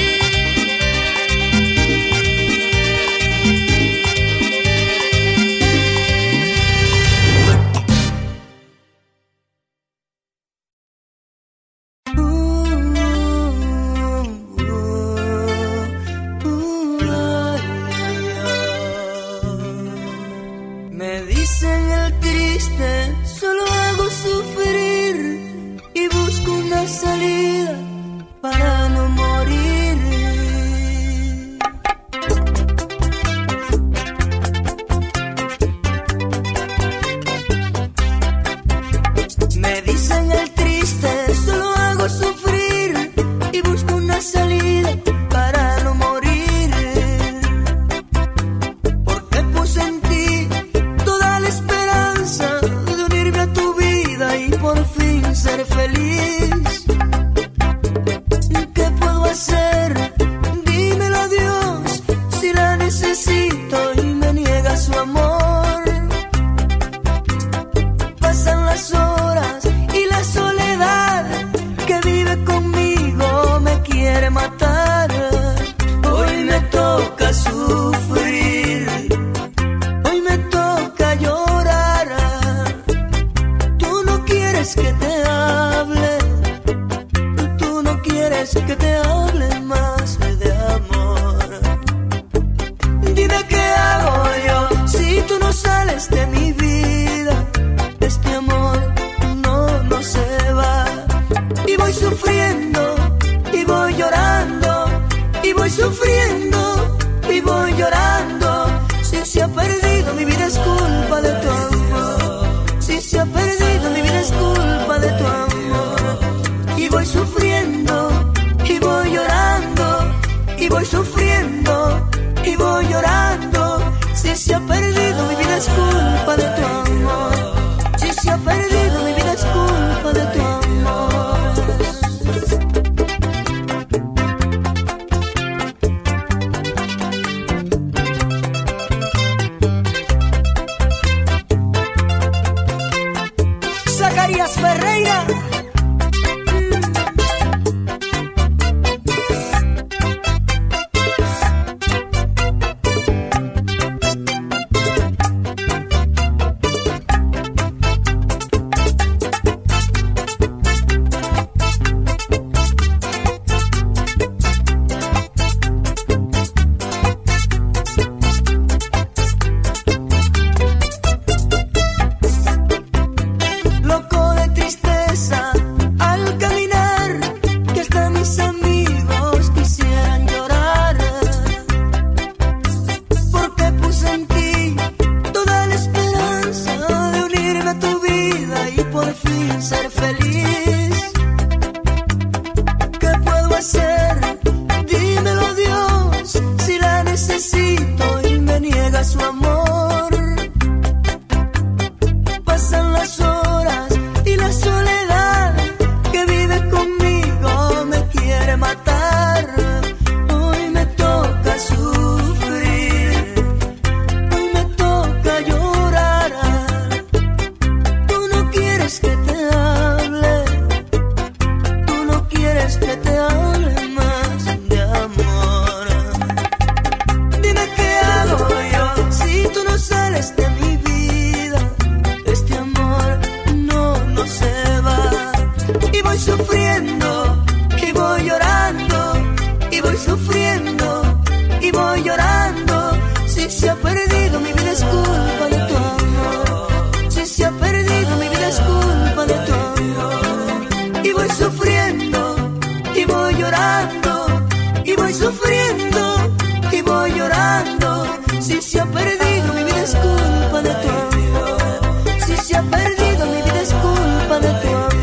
[SPEAKER 1] perdido, mi vida es culpa de tu amor.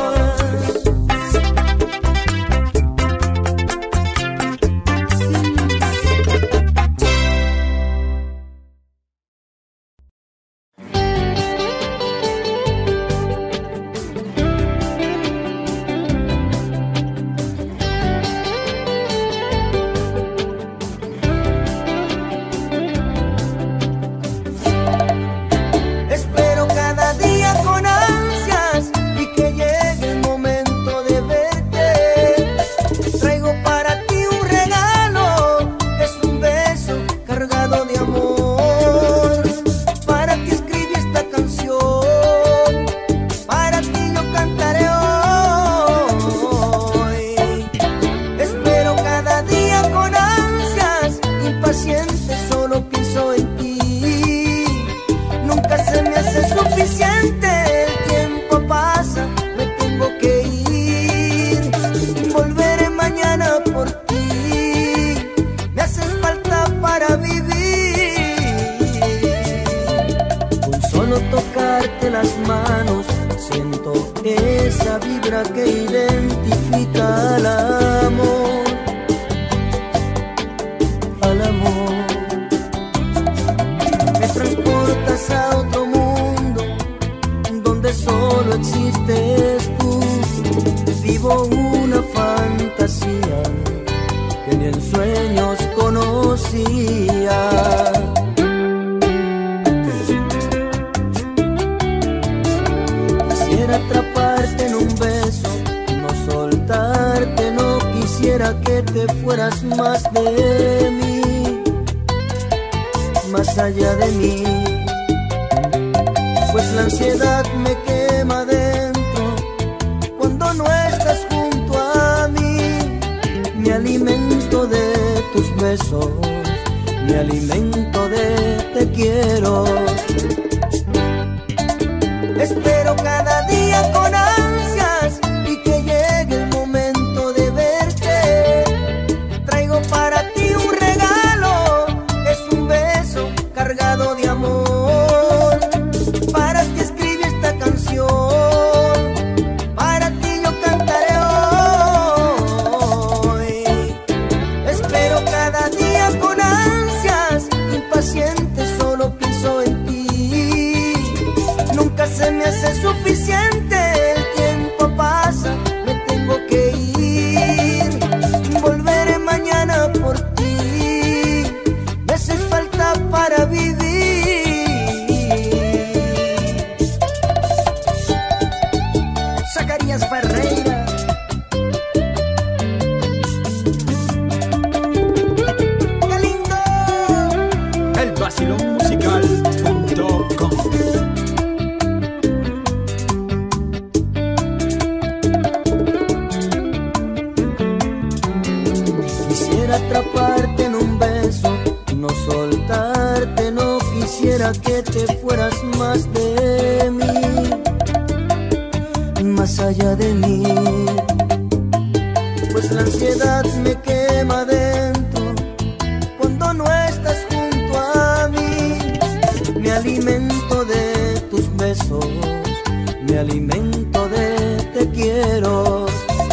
[SPEAKER 1] Espero cada día con ansias y que llegue el momento de verte. Traigo para ti un regalo, es un beso cargado de amor. Para ti escribí esta canción, para ti yo cantaré hoy. Espero cada día con ansias, impaciente solo pienso en ti. Nunca se me hace suficiente, el tiempo pasa, me tengo que ir. Volveré mañana por ti, me haces falta para vivir. Con solo tocarte las manos, siento esa vibra que identifica al amor, al amor. Me transportas a otro mundo donde solo existes tú. Vivo una fantasía que ni en sueños conocía. Quisiera atraparte en un beso, no soltarte, no quisiera que te fueras más de mí, más allá de mí, pues la ansiedad me quema dentro cuando no estás junto a mí. Me alimento de tus besos, me alimento de te quiero. Espero cada día con ansias y que llegue el momento de verte. Traigo para ti un regalo, es un beso cargado de amor. Para ti escribí esta canción, para ti yo cantaré hoy. Espero cada día con ansias, impaciente solo pienso en ti. Nunca se me hace suficiente, el tiempo pasa, me tengo que ir. Volveré mañana por ti, me haces falta para vivir. Zacarías Ferreira. ¡Qué lindo!
[SPEAKER 6] elvacilonmusical.com.
[SPEAKER 1] Quisiera atraparte en un beso, no soltarte, no quisiera que te fueras más de mí, más allá de mí, pues la ansiedad me quema dentro cuando no estás junto a mí. Me alimento de tus besos, me alimento de te quiero.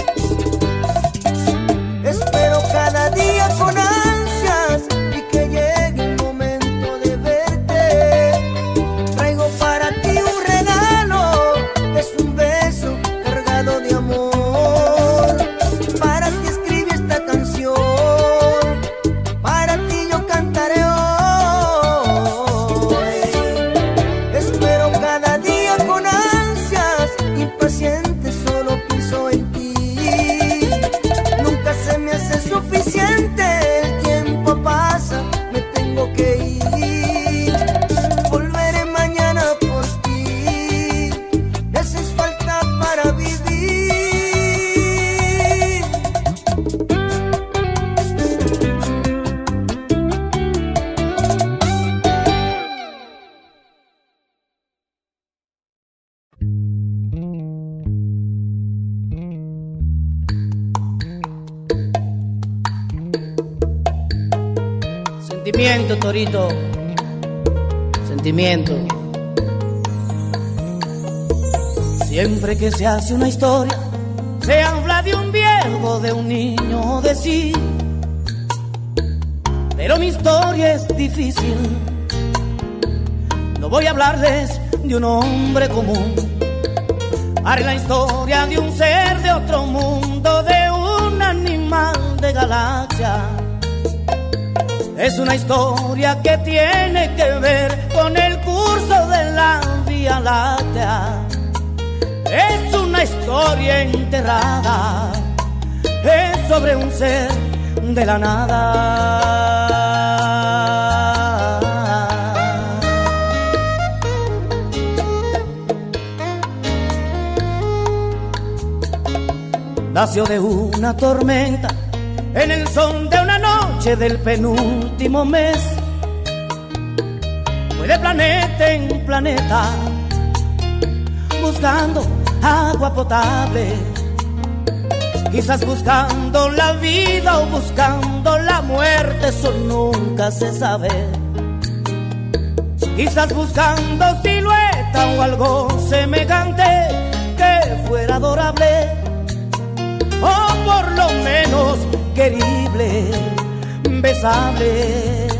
[SPEAKER 1] Espero cada día con ansias y que llegue el momento de verte. Traigo para ti un regalo, es un beso cargado de amor. Para ti escribí esta canción, para ti yo cantaré hoy. Espero cada día con ansias, impaciente solo pienso en ti. Nunca se me hace suficiente, el tiempo pasa, me tengo que ir. Volveré mañana por ti, me haces falta para vivir.
[SPEAKER 2] Sentimiento, Torito. Sentimiento. Siempre que se hace una historia, se habla de un viejo, de un niño, de sí. Pero mi historia es difícil. No voy a hablarles de un hombre común. Haré la historia de un ser de otro mundo, de un animal de galaxia. Es una historia que tiene que ver con el curso de la Vía Láctea. Es una historia enterrada, es sobre un ser de la nada. Nació de una tormenta en el son de una noche del penúltimo mes. Fue de planeta en planeta buscando agua potable, quizás buscando la vida o buscando la muerte, eso nunca se sabe. Quizás buscando silueta o algo semejante que fuera adorable, o por lo menos querible, besable,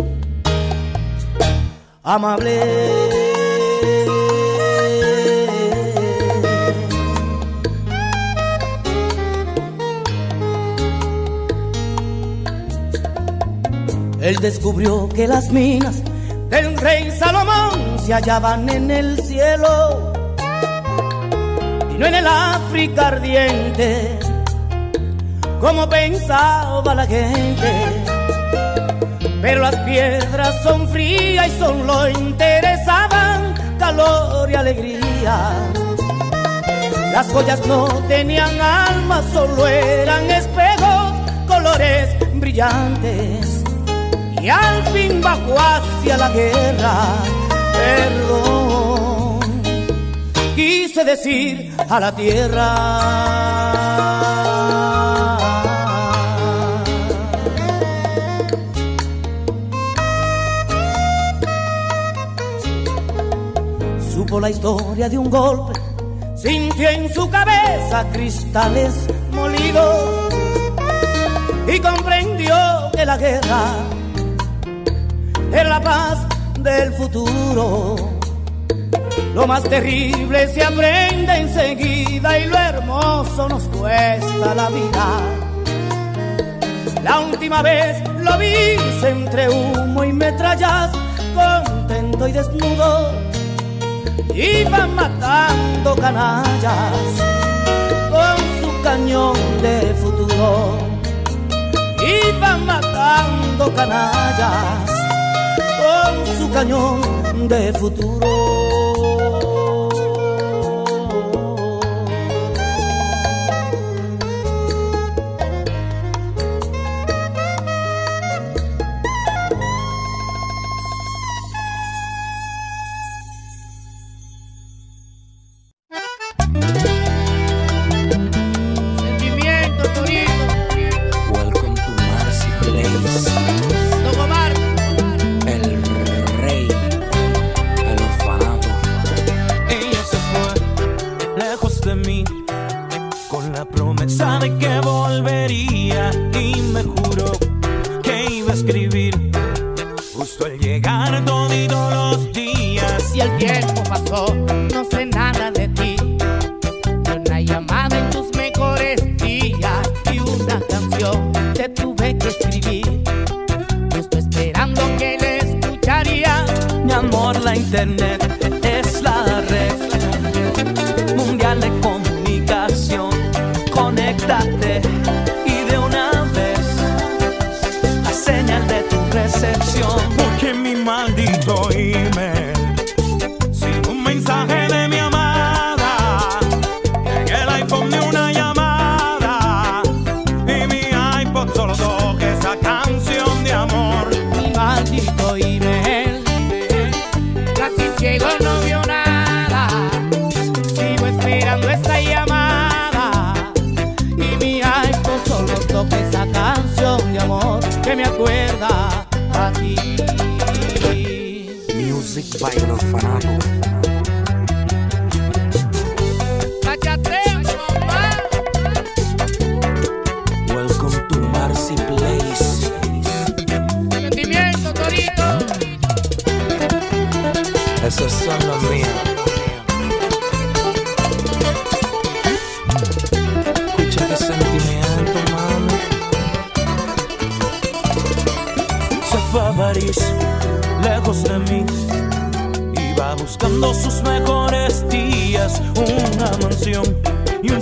[SPEAKER 2] amable. Él descubrió que las minas del rey Salomón se hallaban en el cielo y no en el África ardiente, como pensaba la gente. Pero las piedras son frías y solo interesaban calor y alegría. Las joyas no tenían alma, solo eran espejos, colores brillantes. Y al fin bajó hacia la guerra, perdón, quise decir a la tierra. Supo la historia de un golpe, sintió en su cabeza cristales molidos y comprendió que la guerra era la paz del futuro. Lo más terrible se aprende enseguida y lo hermoso nos cuesta la vida. La última vez lo vi entre humo y metrallas, contento y desnudo, iba matando canallas con su cañón de futuro. Iba matando canallas con su cañón de futuro.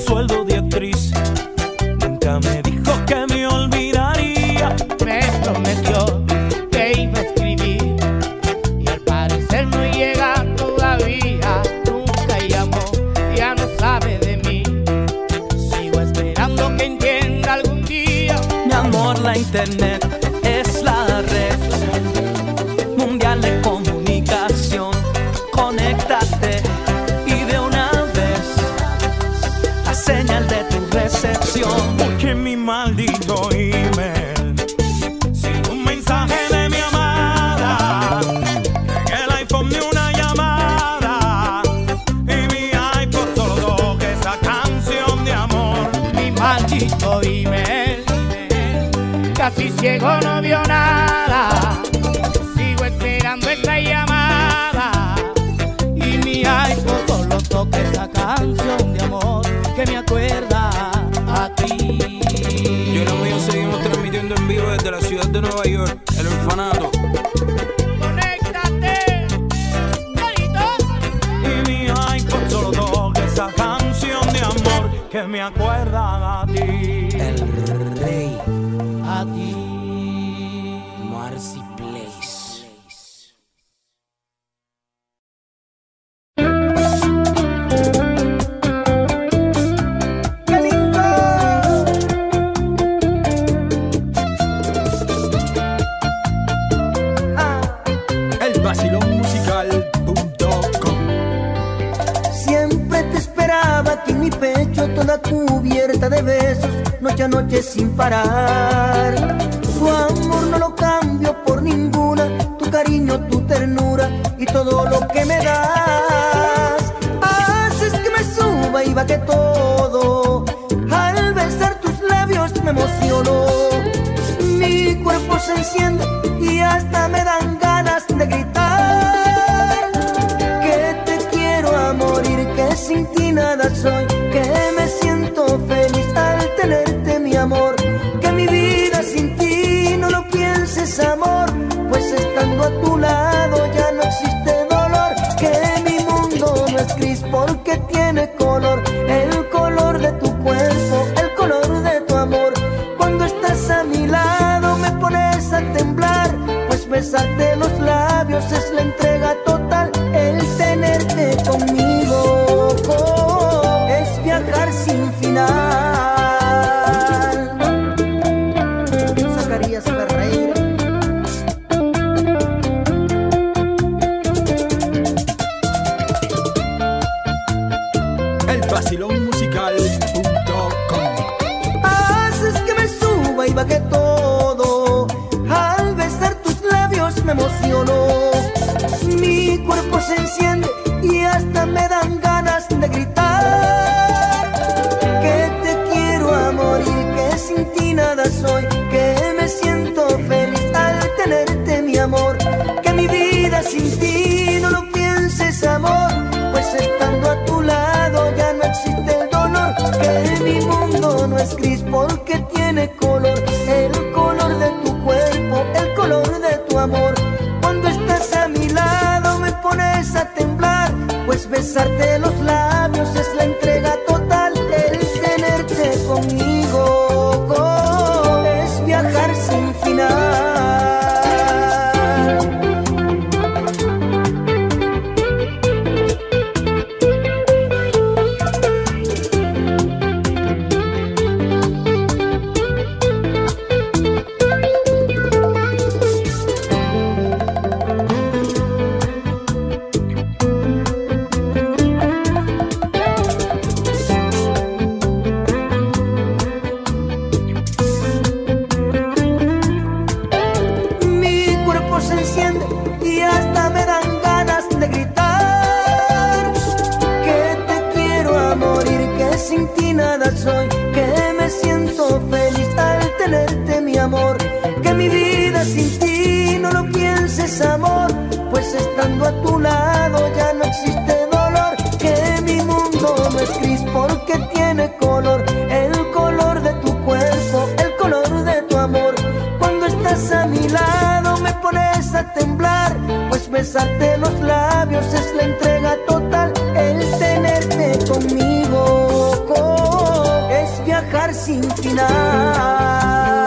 [SPEAKER 7] sueldo de actriz. Nunca me dijo que me olvidaría.
[SPEAKER 2] Me prometió que iba a escribir y al parecer no llega todavía. Nunca llamó, ya no sabe de mí. Sigo esperando que entienda algún día.
[SPEAKER 7] Mi amor, la internet es la red mundial de comunicación. Conéctate y de una vez la señal de tu recepción. Porque mi maldito email sin un mensaje de mi amada, en el iPhone ni una llamada, y mi iPod solo toca esa canción de amor.
[SPEAKER 2] Mi maldito email, casi ciego, no vio nada. Sigo esperando esa llamada y mi iPhone solo toca esa canción de amor que me acuerda a ti.
[SPEAKER 6] Yo y los míos seguimos transmitiendo en vivo desde la ciudad de Nueva York, el orfanato.
[SPEAKER 2] Conéctate, bonito.
[SPEAKER 7] Y mi iPod solo toca esa canción de amor que me acuerda a ti.
[SPEAKER 1] El rey
[SPEAKER 2] A ti.
[SPEAKER 1] Marcy Place. ¡Qué lindo!
[SPEAKER 6] El vacilonmusical.com.
[SPEAKER 1] Siempre te esperaba aquí en mi pecho, toda cubierta de besos, noche a noche sin parar. Tu amor no lo cambio por ninguna, tu cariño, tu ternura y todo lo que me das. Haces que me suba y baje todo, al besar tus labios me emociono. Mi cuerpo se enciende y hasta me dan ganas de gritar que te quiero a morir, que sin ti nada soy, que me siento feliz al tenerte mi amor, que mi vida sin ti no lo pienses amor, pues estando a tu lado ya no existe dolor, que mi mundo no es gris porque tiene color, el color de tu cuerpo, el color de tu amor. Cuando estás a mi lado me pones a temblar, pues besarte los labios es la entrega total, el tenerte conmigo es viajar sin final. Zacarías Ferreira.
[SPEAKER 6] El vacilonmusical.com.
[SPEAKER 1] Haces que me suba y baje todo, al besar tus labios me emociono. Mi cuerpo se enciende y hasta me dan ganas de gritar que te quiero a morir, que sin ti nada soy, que me siento feliz al tenerte mi amor, que mi vida sin ti no lo pienses amor, pues estando a tu lado ya no existe el dolor, que mi mundo no es gris porque tiene color, el color de tu cuerpo, el color de tu amor. Cuando estás a mi lado me pones a temblar, pues besarte los labios es la entrega total, el tenerte conmigo es viajar sin final. Soy, que me siento feliz al tenerte mi amor, que mi vida sin ti no lo pienses amor, pues estando a tu lado ya no existe dolor, que mi mundo no es gris porque tiene color, el color de tu cuerpo, el color de tu amor. Cuando estás a mi lado me pones a temblar, pues besarte los labios es la entrega total, el tenerte conmigo. mar sin final.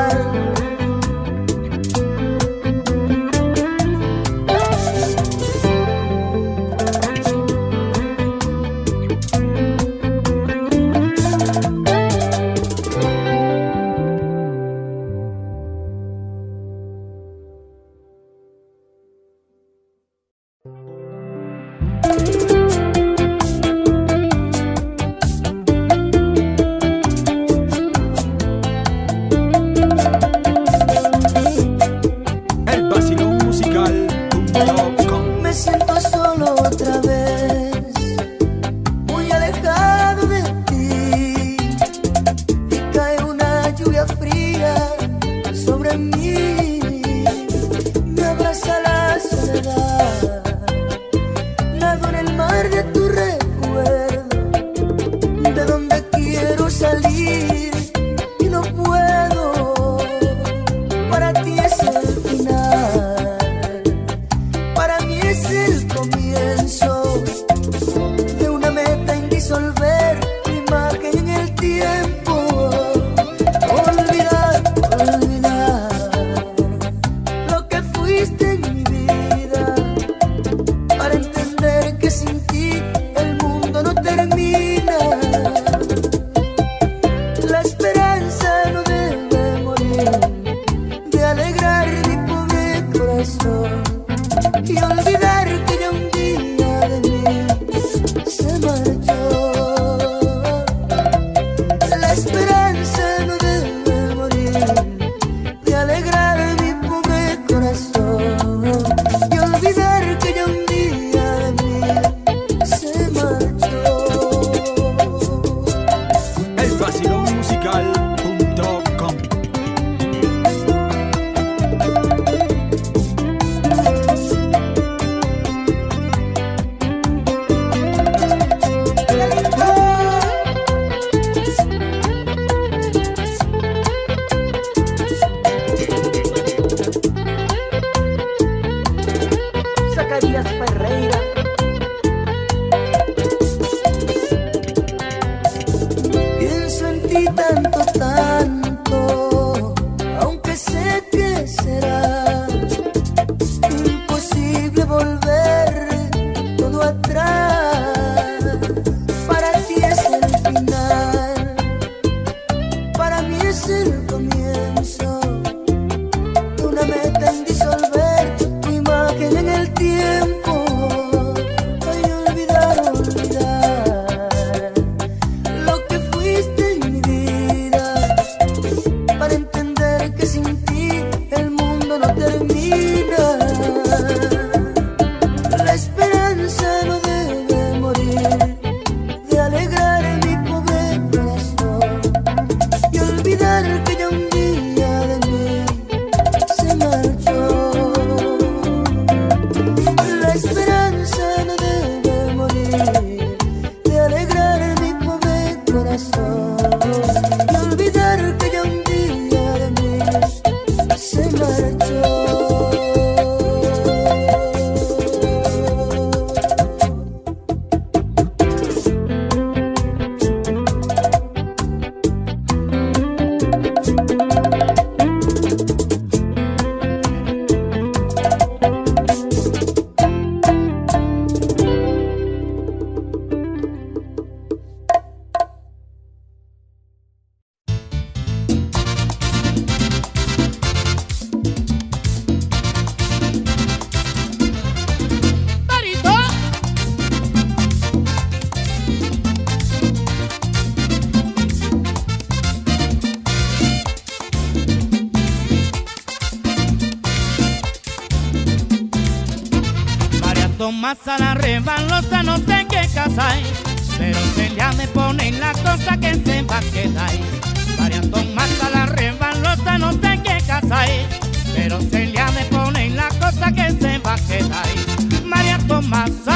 [SPEAKER 2] Tomasa la rebalosa, no sé qué casáis, pero Celia me pone en la cosa que se va a quedar. María Tomasa la rebalosa, no sé qué casáis, pero Celia me pone en la cosa que se va a quedar. María Tomasa,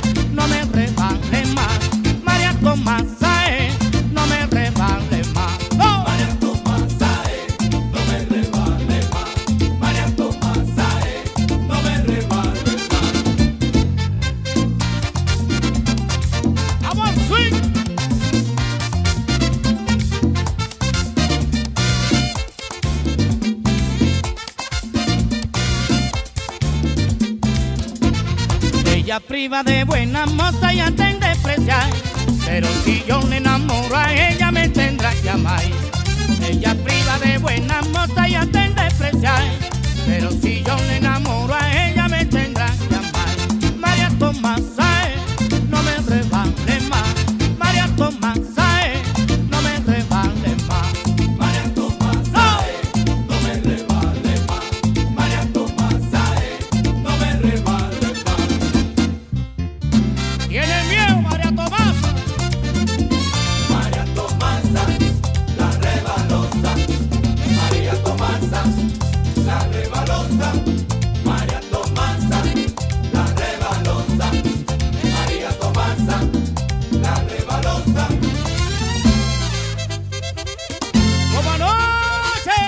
[SPEAKER 2] no me rebale más. María Tomasa, no me rebale más. ¡Oh! María Tomasa, no me rebale más. María Tomasa, no me rebale más. priva de buena moza y anda en despreciar. Pero si yo le enamoro a ella me tendrá que amar. Ella priva de buena moza y anda en despreciar. Pero si yo le enamoro a ella me tendrá que amar. María Tomasa, no me rebale más. María Tomasa, no me rebale más. María Tomasa, no me rebale más. María Tomasa, no me rebale más. ¿Tiene miedo, María Tomasa? María Tomasa, la rebalosa. María Tomasa, la rebalosa. María Tomasa, la rebalosa. María Tomasa, la rebalosa. ¡Como anoche!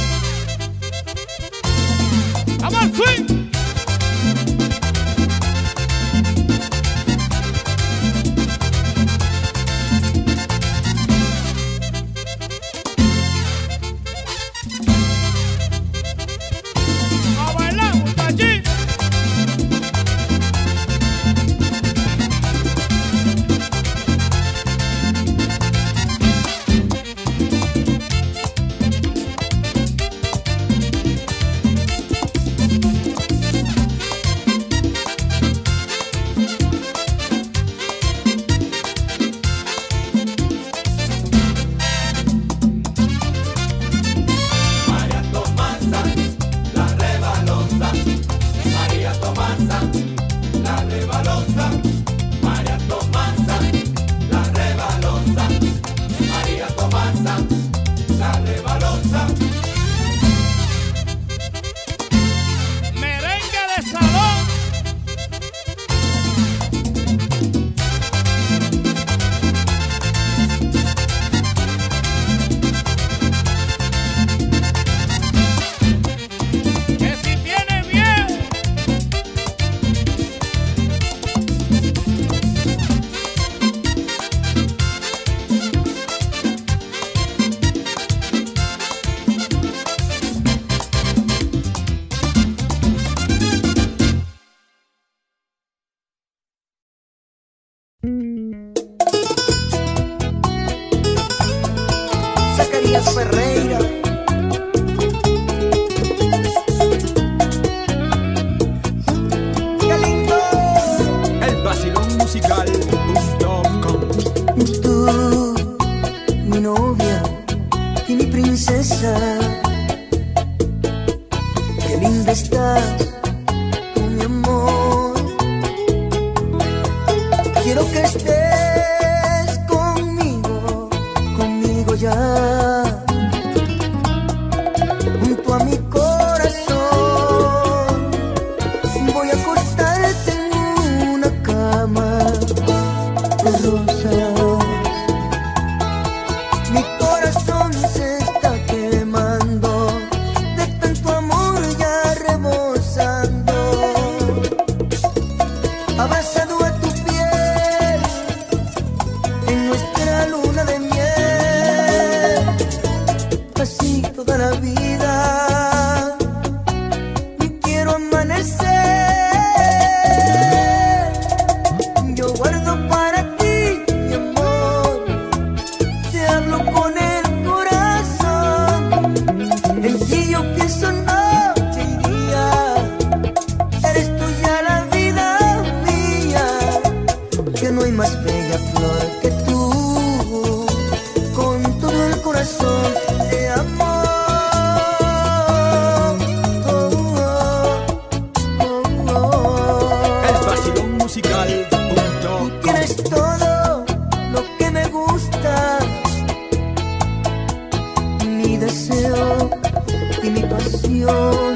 [SPEAKER 2] ¡Vamos al swing! ¡A bailar, muchachita! María Tomasa, la rebalosa. María Tomasa, la rebalosa. María Tomasa, la rebalosa. María Tomasa, la rebalosa. Merengue de salón. Que si tiene miedo.
[SPEAKER 1] Zacarías Ferreira. ¡Qué lindo!
[SPEAKER 6] El vacilón musical.com.
[SPEAKER 1] Tú, mi novia y mi princesa, qué linda estás, tú, mi amor. Quiero que estés conmigo, conmigo ya, junto a mi corazón. Voy a acostarte en una cama de rosas. Mi corazón se está quemando de tanto amor ya rebosando. Abrazado a tu piel en nuestra luna de miel, así toda la vida quiero amanecer. Yo guardo para ti, mi amor, te hablo con el corazón. En ti yo pienso noche y día, eres tuya la vida mía, que no hay más bella flor que tú. Con todo el corazón te amo. Oh, oh, oh, oh.
[SPEAKER 6] El vacilón musical.com.
[SPEAKER 1] Tienes todo lo que me gusta, mi deseo y mi pasión.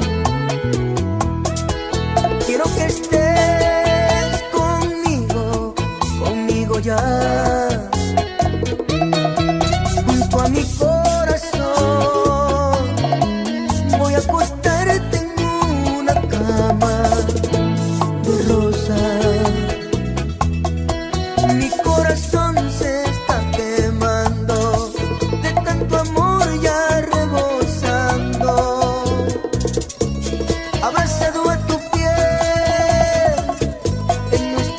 [SPEAKER 1] Quiero que estés conmigo, conmigo ya, junto a mi corazón. Voy a acostarte en una cama de rosas. Mi corazón se está quemando de tanto amor ya rebosando. Abrazado a tu piel en nuestra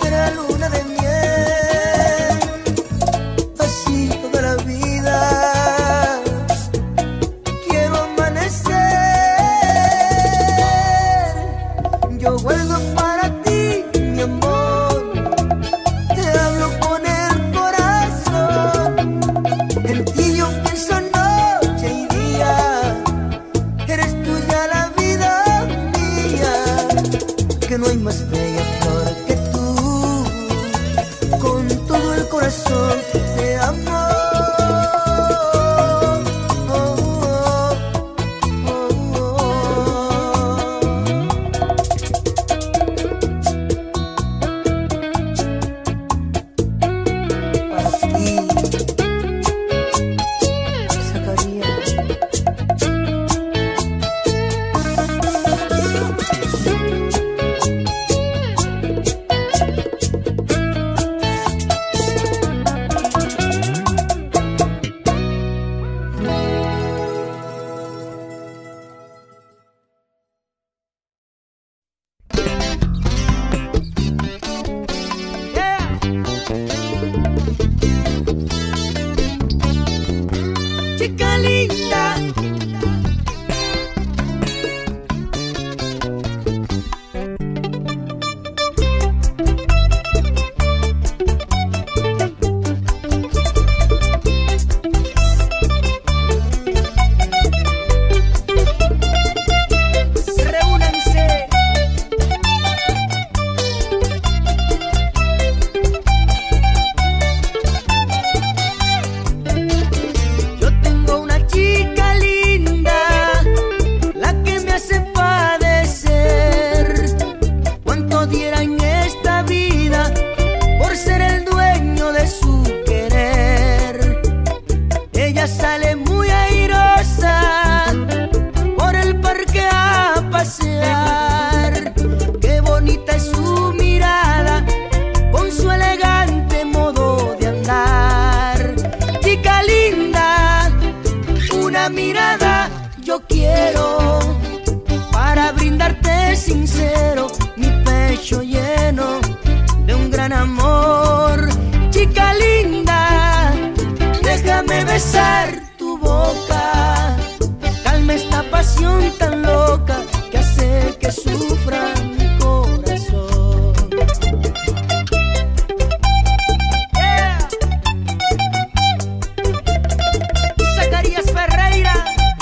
[SPEAKER 1] Chica linda, sale muy airosa por el parque a pasear. Qué bonita es su mirada con su elegante modo de andar. Chica linda, una mirada yo quiero para brindarte sincero mi pecho lleno de un gran amor. Chica linda, déjame besar tu boca, calma esta pasión tan loca que hace que sufra mi corazón. Yeah. Zacarías Ferreira,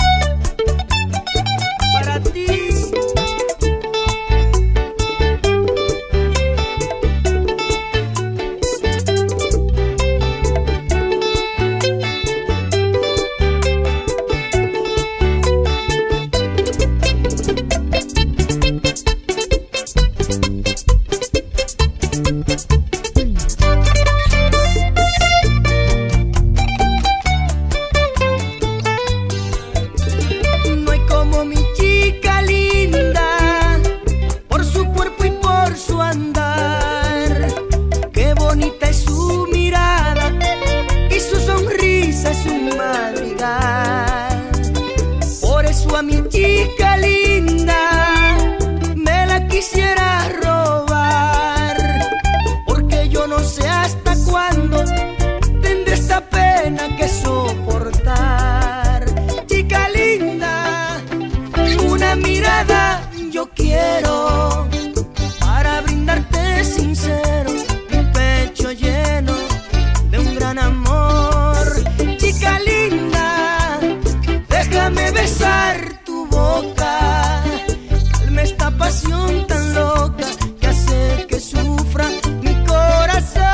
[SPEAKER 1] para ti. A mi chica linda me la quisiera robar, porque yo no sé hasta cuándo tendré esta pena que soportar. Chica linda, una mirada yo quiero para brindarte sincero mi pecho lleno de un gran amor. Chica linda, déjame besar tu boca, calma esta pasión tan loca que hace que sufra mi corazón.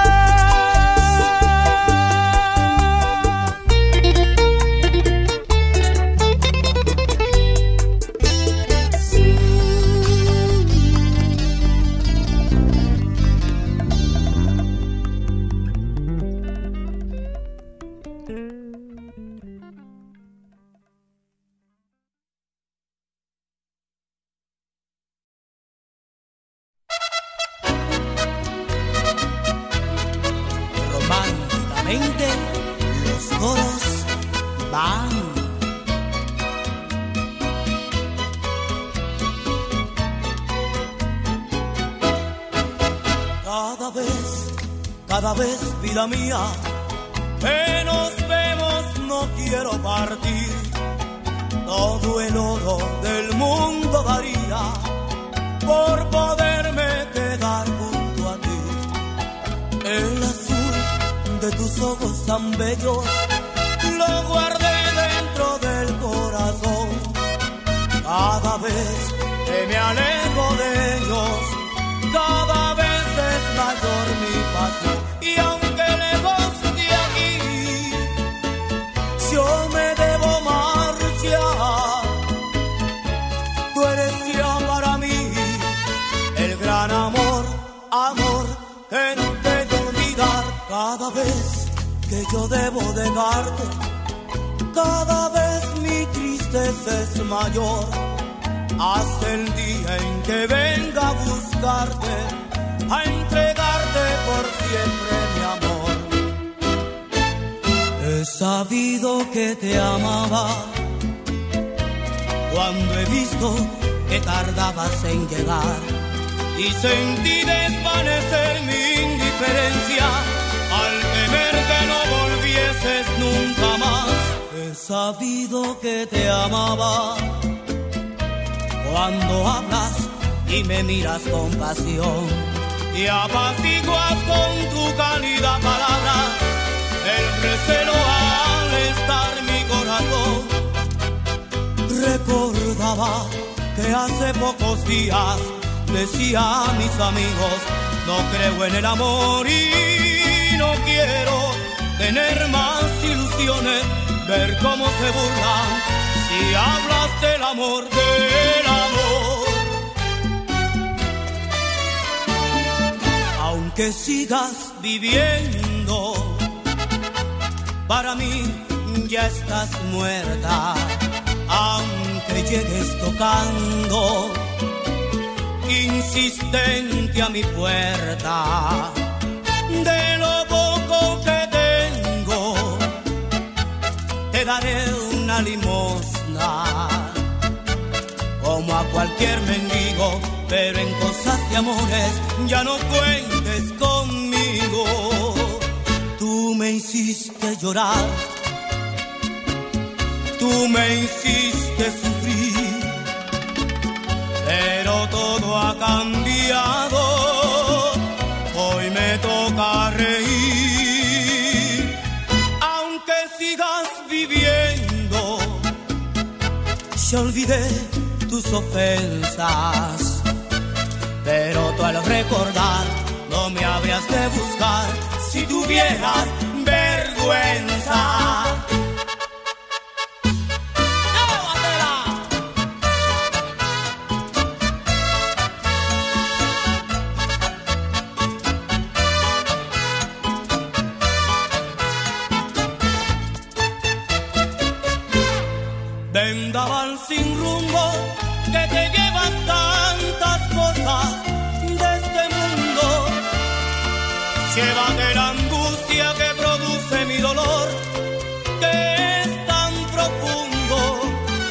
[SPEAKER 2] Románticamente los coros van. Cada vez, vida mía, que nos vemos no quiero partir. Todo el oro del mundo daría por poderme quedar junto a ti. El azul de tus ojos tan bellos lo guardé dentro del corazón. Cada vez que me alejo de ellos, cada vez es mayor mi pasión. Y aunque lejos de aquí, yo me debo marchar, tú eres ya para mí el gran amor, amor que no te olvidar. Cada vez que yo debo dejarte, cada vez mi tristeza es mayor, hasta el día en que venga a buscarte, a entregarte por siempre mi amor. He sabido que te amaba cuando he visto que tardabas en llegar, y sentí desvanecer mi indiferencia al temer que no volvieras. Haber sabido que te amaba cuando hablas y me miras con pasión y apaciguas con tu cálida palabra el recelo al estar mi corazón. Recordaba que hace pocos días decía a mis amigos: no creo en el amor y no quiero tener más ilusiones, ver cómo se burlan si hablas del amor, del amor. Aunque sigas viviendo, para mí ya estás muerta. Aunque llegues tocando insistente a mi puerta, de lo poco que tengo te daré una limosna, como a cualquier mendigo, pero en cosas de amores ya no cuentes conmigo. Tú me hiciste llorar, tú me hiciste sufrir, pero todo ha cambiado, hoy me toca reír. Aunque sigas viviendo, ya olvidé tus ofensas, pero tú al recordar no me habrías de buscar si tuvieras vergüenza. Vendaval sin rumbo, que te llevas tantas cosas de este mundo. Llévate la angustia que produce mi dolor, que es tan profundo.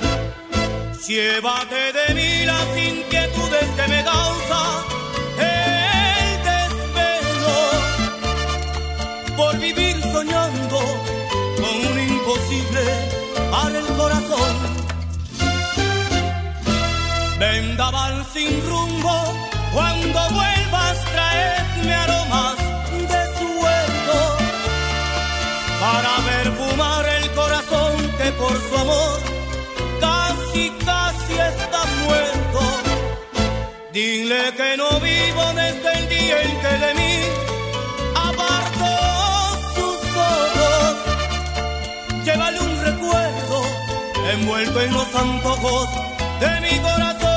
[SPEAKER 2] Llévate de mí las inquietudes que me causa el desvelo, por vivir soñando con un imposible para el corazón. Vendaval sin rumbo, cuando vuelvas traedme aromas de su huerto, para perfumar el corazón que por su amor casi, casi está muerto. Dile que no vivo desde el día en que de mí apartó sus ojos. Llévale un recuerdo envuelto en los antojos de mi corazón.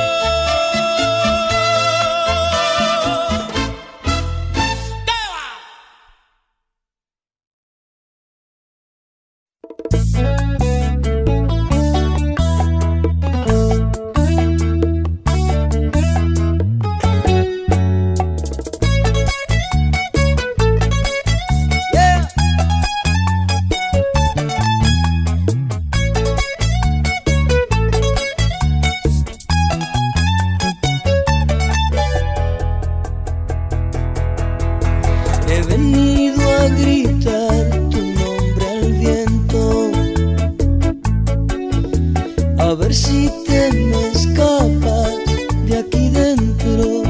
[SPEAKER 1] He venido a gritar tu nombre al viento, a ver si te me escapas de aquí dentro.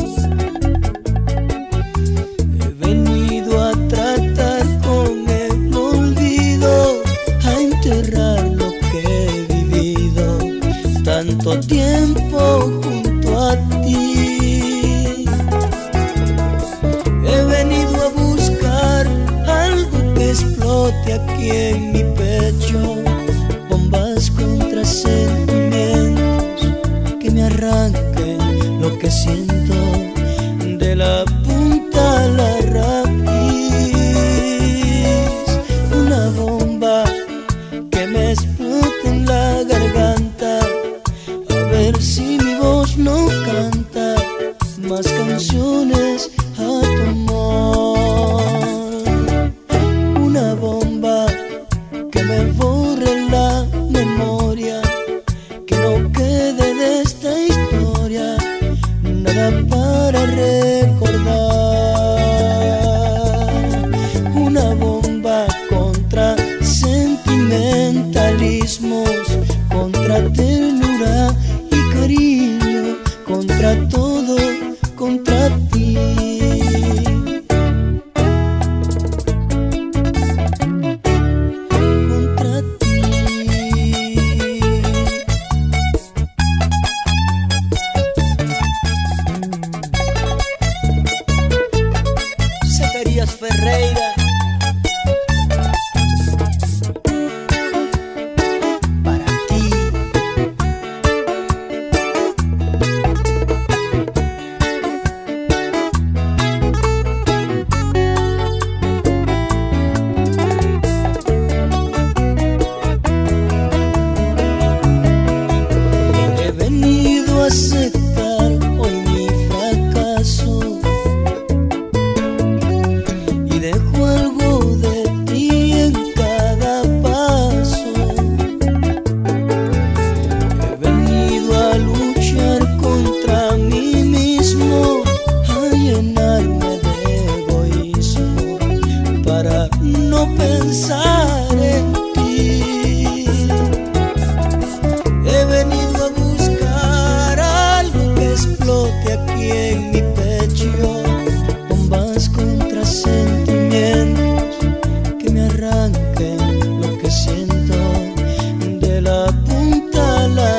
[SPEAKER 1] He venido a tratar con el olvido, a enterrar lo que he vivido tanto tiempo junto a ti. He venido a buscar algo que explote aquí en mi pecho, bombas contra sentimientos que me arranquen lo que siento de la punta a la raíz. Una bomba que me explote en la garganta, a ver si mi voz no canta más canciones a tu amor. Una bomba que me borre no pensar en ti. He venido a buscar algo que explote aquí en mi pecho, bombas contra sentimientos que me arranquen lo que siento de la punta a la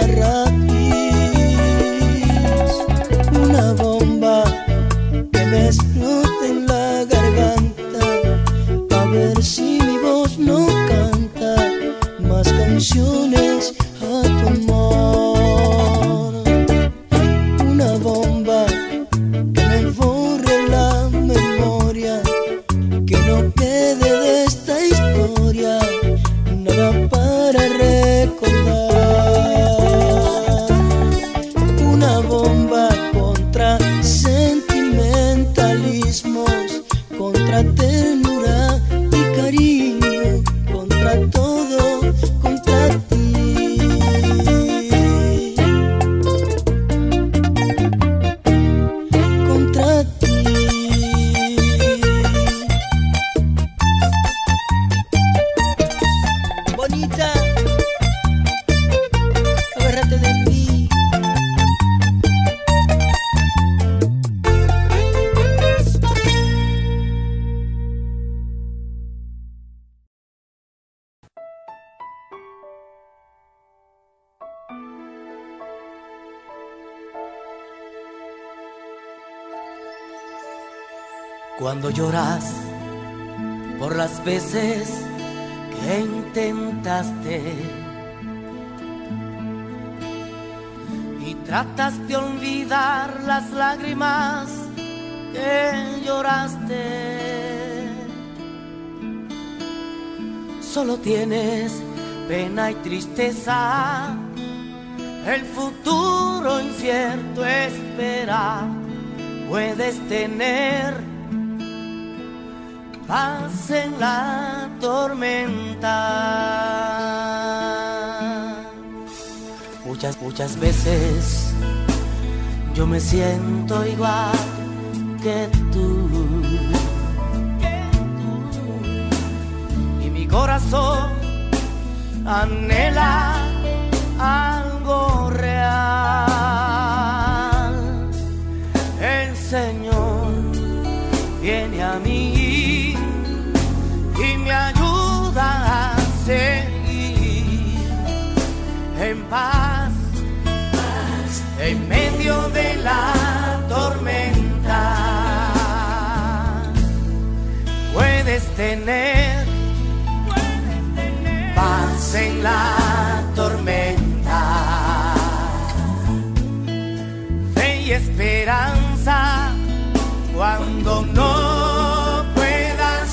[SPEAKER 1] raíz. Una bomba que me explote en la garganta, a ver si mi voz no canta más canciones a tu amor. Una bomba que me borre la memoria, que no quede de esta historia nada para recordar. Una bomba contra sentimentalismos, contra ternura y cariño, contra todo, contra ti. Contra ti. Bonita, agárrate de mí.
[SPEAKER 2] Cuando lloras por las veces que intentaste y tratas de olvidar las lágrimas que lloraste, solo tienes pena y tristeza, el futuro incierto espera. Puedes tener paz en la tormenta. Muchas veces yo me siento igual que tú, y mi corazón anhela algo real. El Señor viene a mí y me ayuda a seguir en paz, en medio de la tormenta. Puedes tener paz en la tormenta, fe y esperanza cuando no puedas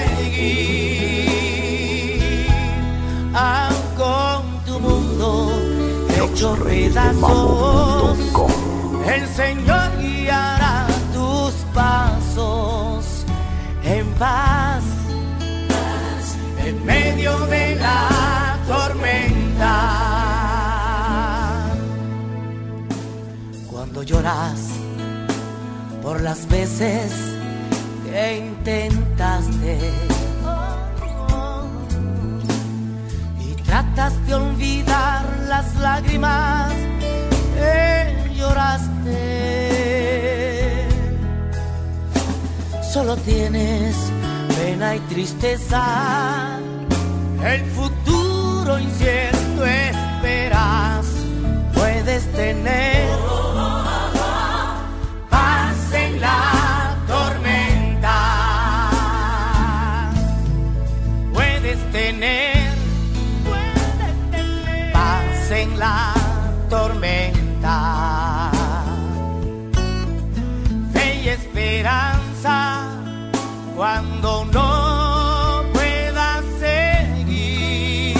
[SPEAKER 2] seguir, aun con tu mundo hecho pedazos, el Señor guiará tus pasos en paz, en medio de la tormenta. Cuando lloras por las veces que intentaste y tratas de olvidar las lágrimas que lloraste, solo tienes pena y tristeza, el futuro incierto esperas. Puedes tener paz en la tormenta, puedes tener paz en la tormenta, fe y esperanza cuando no puedas seguir,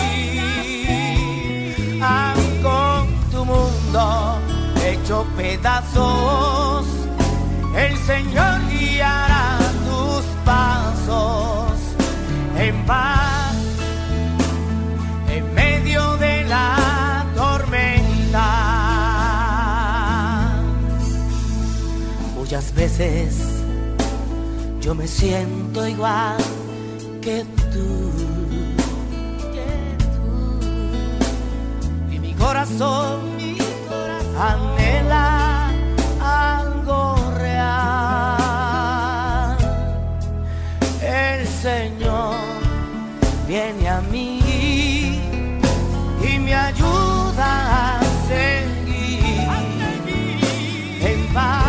[SPEAKER 2] aun con tu mundo hecho pedazos, el Señor guiará tus pasos en paz, en medio de la tormenta. Muchas veces yo me siento igual que Y mi corazón anhela algo real. El Señor viene a mí y me ayuda a seguir en paz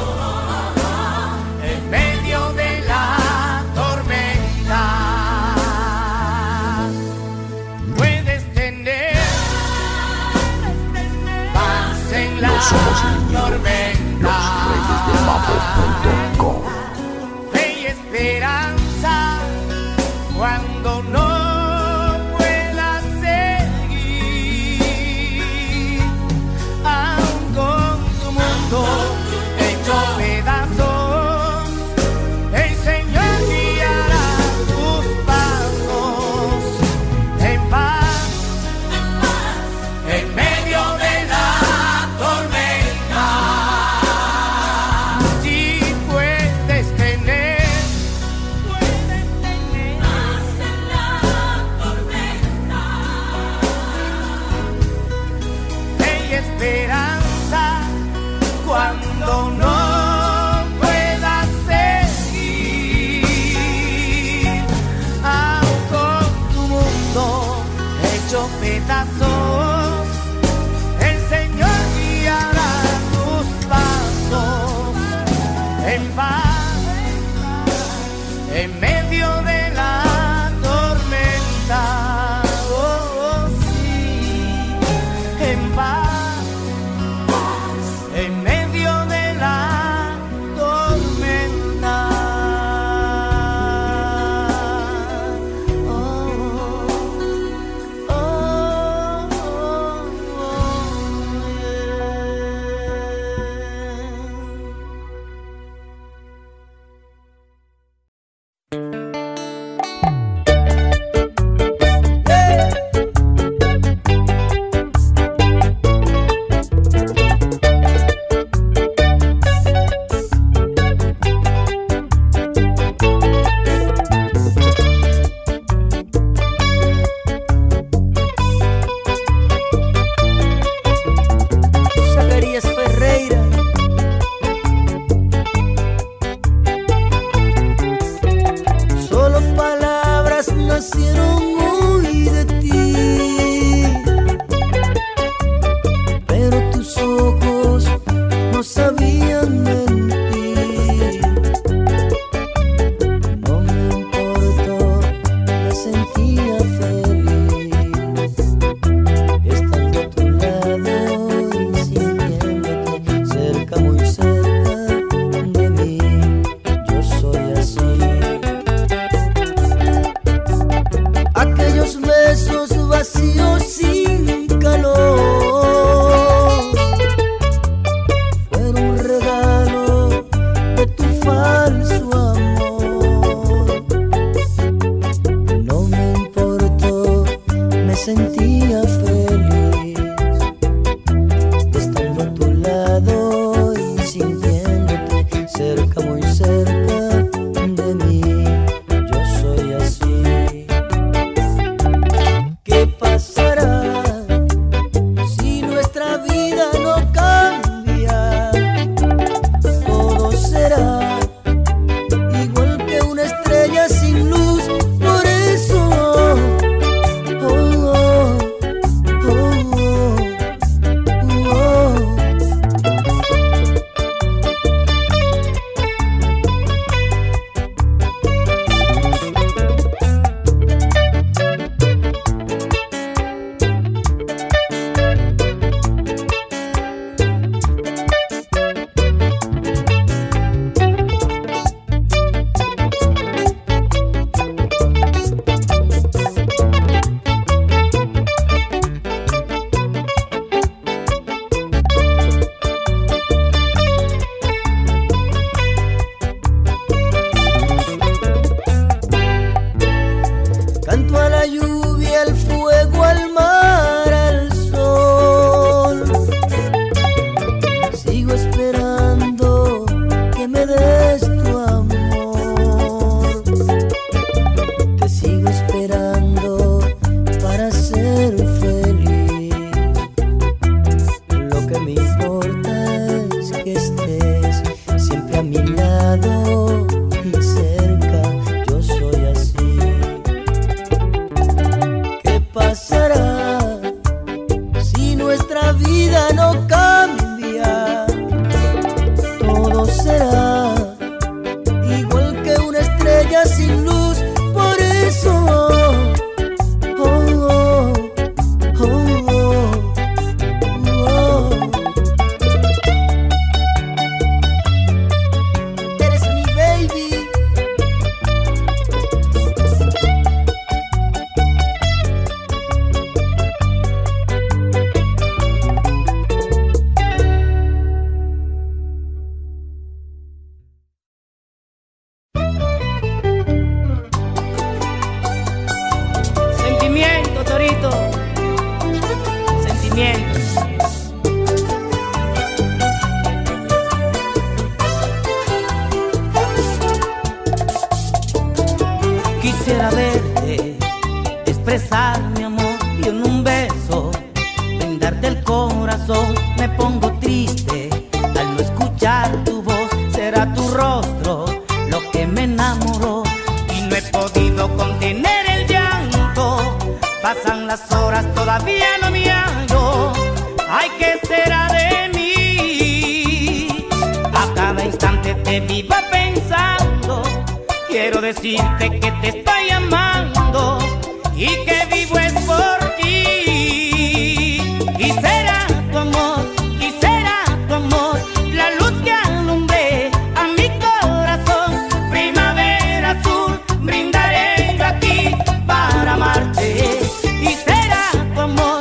[SPEAKER 2] en medio de la tormenta. Puedes tener paz en la tormenta. Fe y esperanza cuando no puedas seguir, aun con tu mundo hecho pedazos, el Señor guiará tus pasos en paz, en medio de la tormenta. Si puedes tener paz en la tormenta, fe y esperanza cuando no puedas seguir, aun con tu mundo hecho pedazos, el Señor guiará tus pasos en paz, en medio de la tormenta. Oh, sí, en paz, en medio de la tormenta. Oh, oh, Zacarías Ferreira. Solo palabras nacieron hoy de ti, pero tus ojos no sabían mentir. No me importó, me sentía feliz estando a tu lado y sintiéndote cerca, muy cerca de mí. Yo soy así. Aquellos besos vacíos sin calor fueron un regalo de tu falso amor. No me importó, me sentía feliz estando a tu lado y sintiéndote cerca, muy cerca de mí. Yo soy así. ¿Qué pasará si nuestra vida no cambia? Todo será igual que una estrella sin luz. Por eso, oh, oh, oh, oh, oh. des tu amor. Te sigo esperando. expresar mi amor y en un beso brindarte el corazón. Me pongo triste al no escuchar tu voz, será tu rostro lo que me enamoró y no he podido contener el llanto. Pasan las horas, todavía no me hallo. Ay, ¿qué será de mí? A cada instante te vivo pensando. Quiero decirte que te estoy amando y que vivo es por ti. Y será tu amor, la luz que alumbre a mi corazón. Primavera azul, brindaré yo aquí para amarte. Y será tu amor,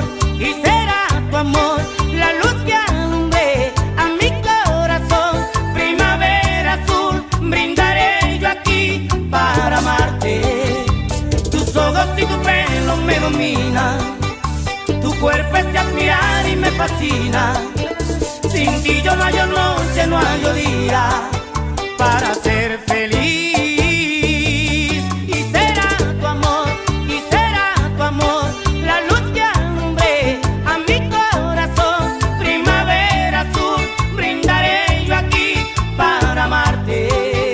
[SPEAKER 2] la luz que alumbre a mi corazón. Primavera azul, brindaré yo aquí para amarte. Tus ojos y tu pelo me dominan, tu cuerpo es de admirar y me fascina. Sin ti yo no hallo noche, no hallo día para ser feliz. Y será tu amor, la luz que alumbre a mi corazón. Primavera azul, brindaré yo aquí para amarte.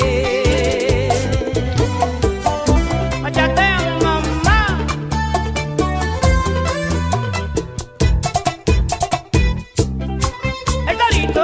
[SPEAKER 2] Váyate, mamá. El Dorito.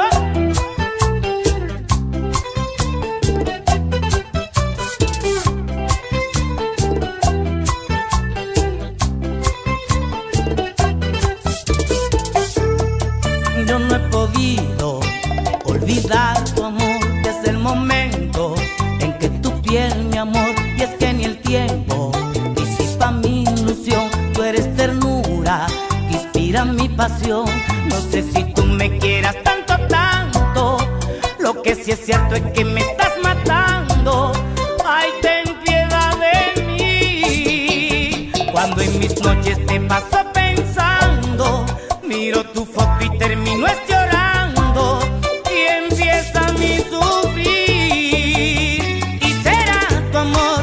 [SPEAKER 2] Yo no he podido olvidar tu amor desde el momento en que tu piel, mi amor, y es que ni el tiempo disipa mi ilusión. Tú eres ternura que inspira mi pasión. No sé si tú me quieras tanto, tanto. Lo que sí es cierto es que me estás matando. Ay, ten piedad de mí. Cuando en mis noches te paso pensando, miro tu foto y termino llorando y empieza mi sufrir. Y será tu amor,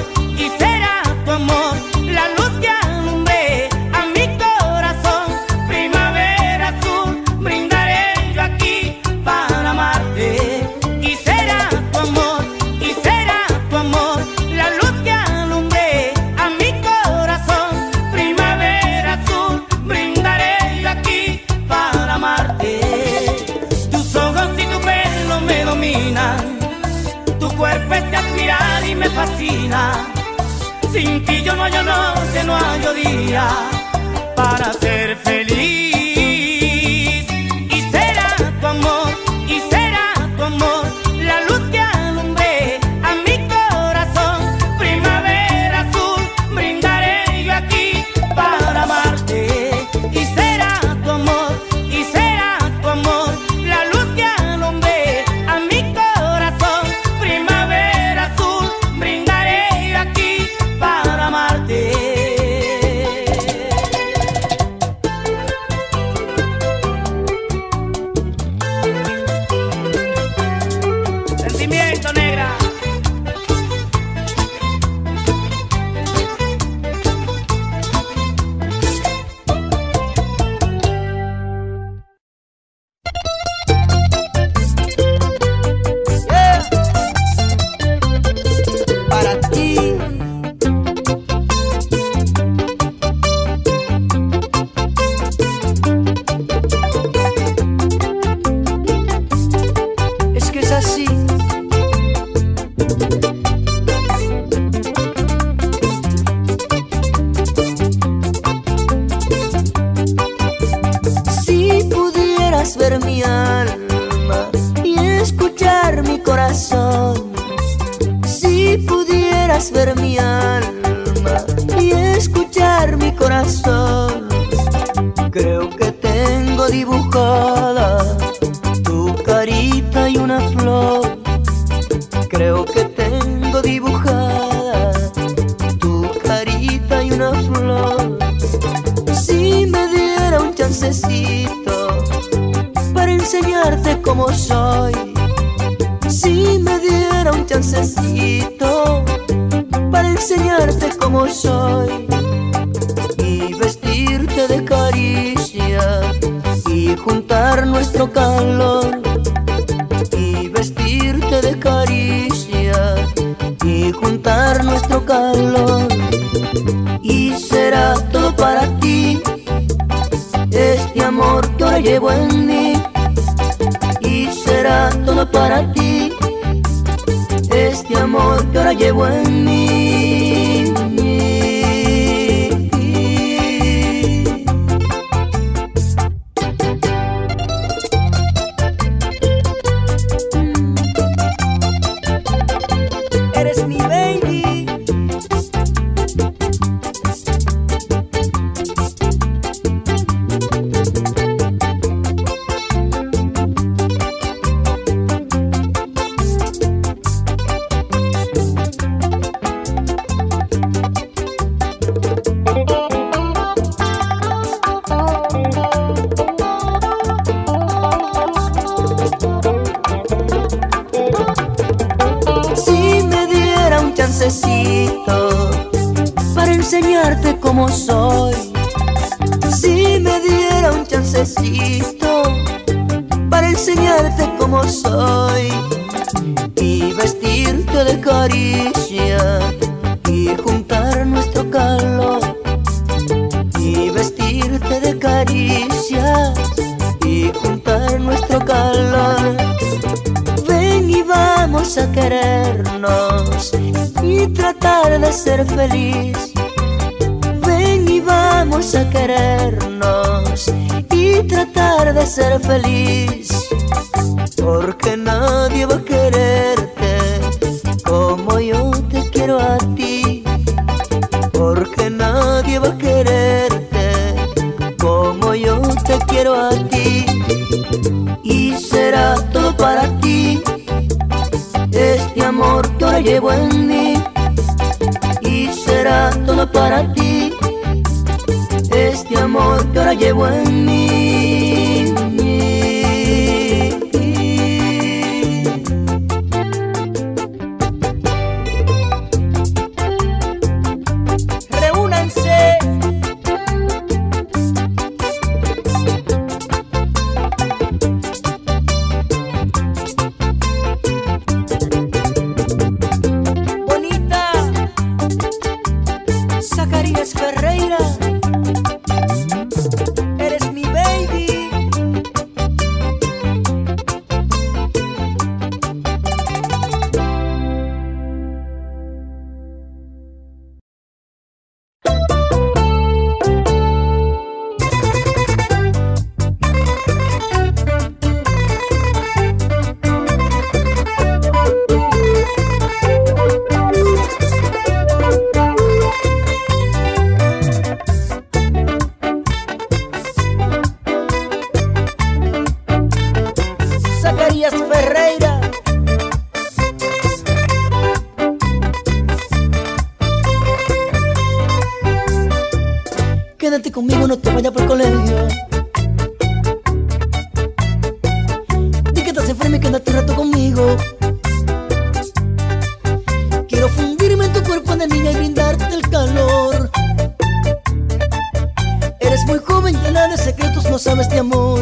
[SPEAKER 2] la luz que alumbre a mi corazón. Primavera azul, brindaré yo aquí para amarte. Y será tu amor, la luz que alumbre a mi corazón. Primavera azul, brindaré yo aquí para amarte. Tus ojos y tu pelo me dominan, tu cuerpo es de admirar y me fascina. Sin ti yo no hallo noche, no hallo día para ser feliz. Y será tu amor, la luz que alumbre a mi corazón. Primavera azul, brindaré yo aquí para amarte. Y será tu amor, la luz que alumbre a mi corazón. Primavera azul, brindaré yo aquí para amarte. Sentimiento, negra.
[SPEAKER 1] Yeah. Para ti. Es que es así. Si pudieras ver mi alma y escuchar mi corazón, si pudieras ver mi alma y escuchar mi corazón, creo que tengo dibujada tu carita y una flor. Creo que tengo dibujada tu carita y una flor. Si me diera un chancecito para enseñarte cómo soy, si me diera un chancecito para enseñarte cómo soy, nuestro calor y vestirte de caricia y juntar nuestro calor. Y será todo para ti este amor que ahora llevo en mí. Y será todo para ti este amor que ahora llevo en mí.
[SPEAKER 2] Eres mi baby.
[SPEAKER 1] Para enseñarte cómo soy, si me diera un chancecito para enseñarte cómo soy y vestirte de caricia y juntar nuestro calor y vestirte de caricias y juntar nuestro calor. Ven y vamos a querernos y tratar de ser feliz. Ven y vamos a querernos y tratar de ser feliz. Porque nadie va a quererte como yo te quiero a ti. Porque nadie va a quererte como yo te quiero a ti. Y será todo para ti este amor que ahora llevo en mí. Y será todo para ti este amor que ahora llevo en mí.
[SPEAKER 2] Reúnanse.
[SPEAKER 1] Zacarías Ferreira,
[SPEAKER 2] Eres mi baby.
[SPEAKER 1] Zacarías Ferreira. Quédate conmigo, no te vayas por el colegio. Di que estás enferma y quédate un rato conmigo. Quiero fundirme en tu cuerpo de niña y brindarte el calor. Eres muy joven, llena de secretos, no sabes de amor.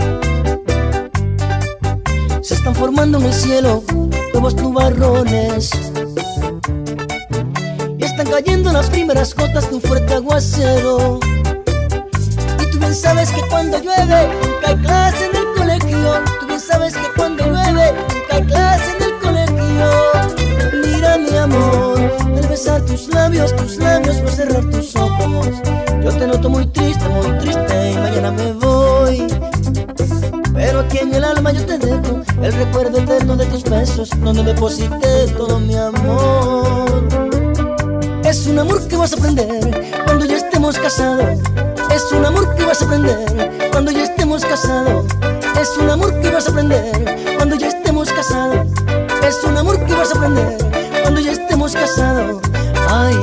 [SPEAKER 1] Se están formando en el cielo nuevos nubarrones y están cayendo las primeras gotas de un fuerte aguacero. Y tú bien sabes que cuando llueve nunca hay clase en el colegio. Tú bien sabes que cuando llueve nunca hay clase en el colegio. Mira mi amor, al besar tus labios voy a cerrar tus ojos. Yo te noto muy triste y mañana me voy. Pero aquí en el alma yo te dejo el recuerdo eterno de tus besos, donde deposité todo mi amor. Es un amor que vas a aprender cuando ya estemos casados. Es un amor que vas a aprender cuando ya estemos casados. Es un amor que vas a aprender cuando ya estemos casados. Es un amor que vas a aprender cuando ya estemos casados. Ay.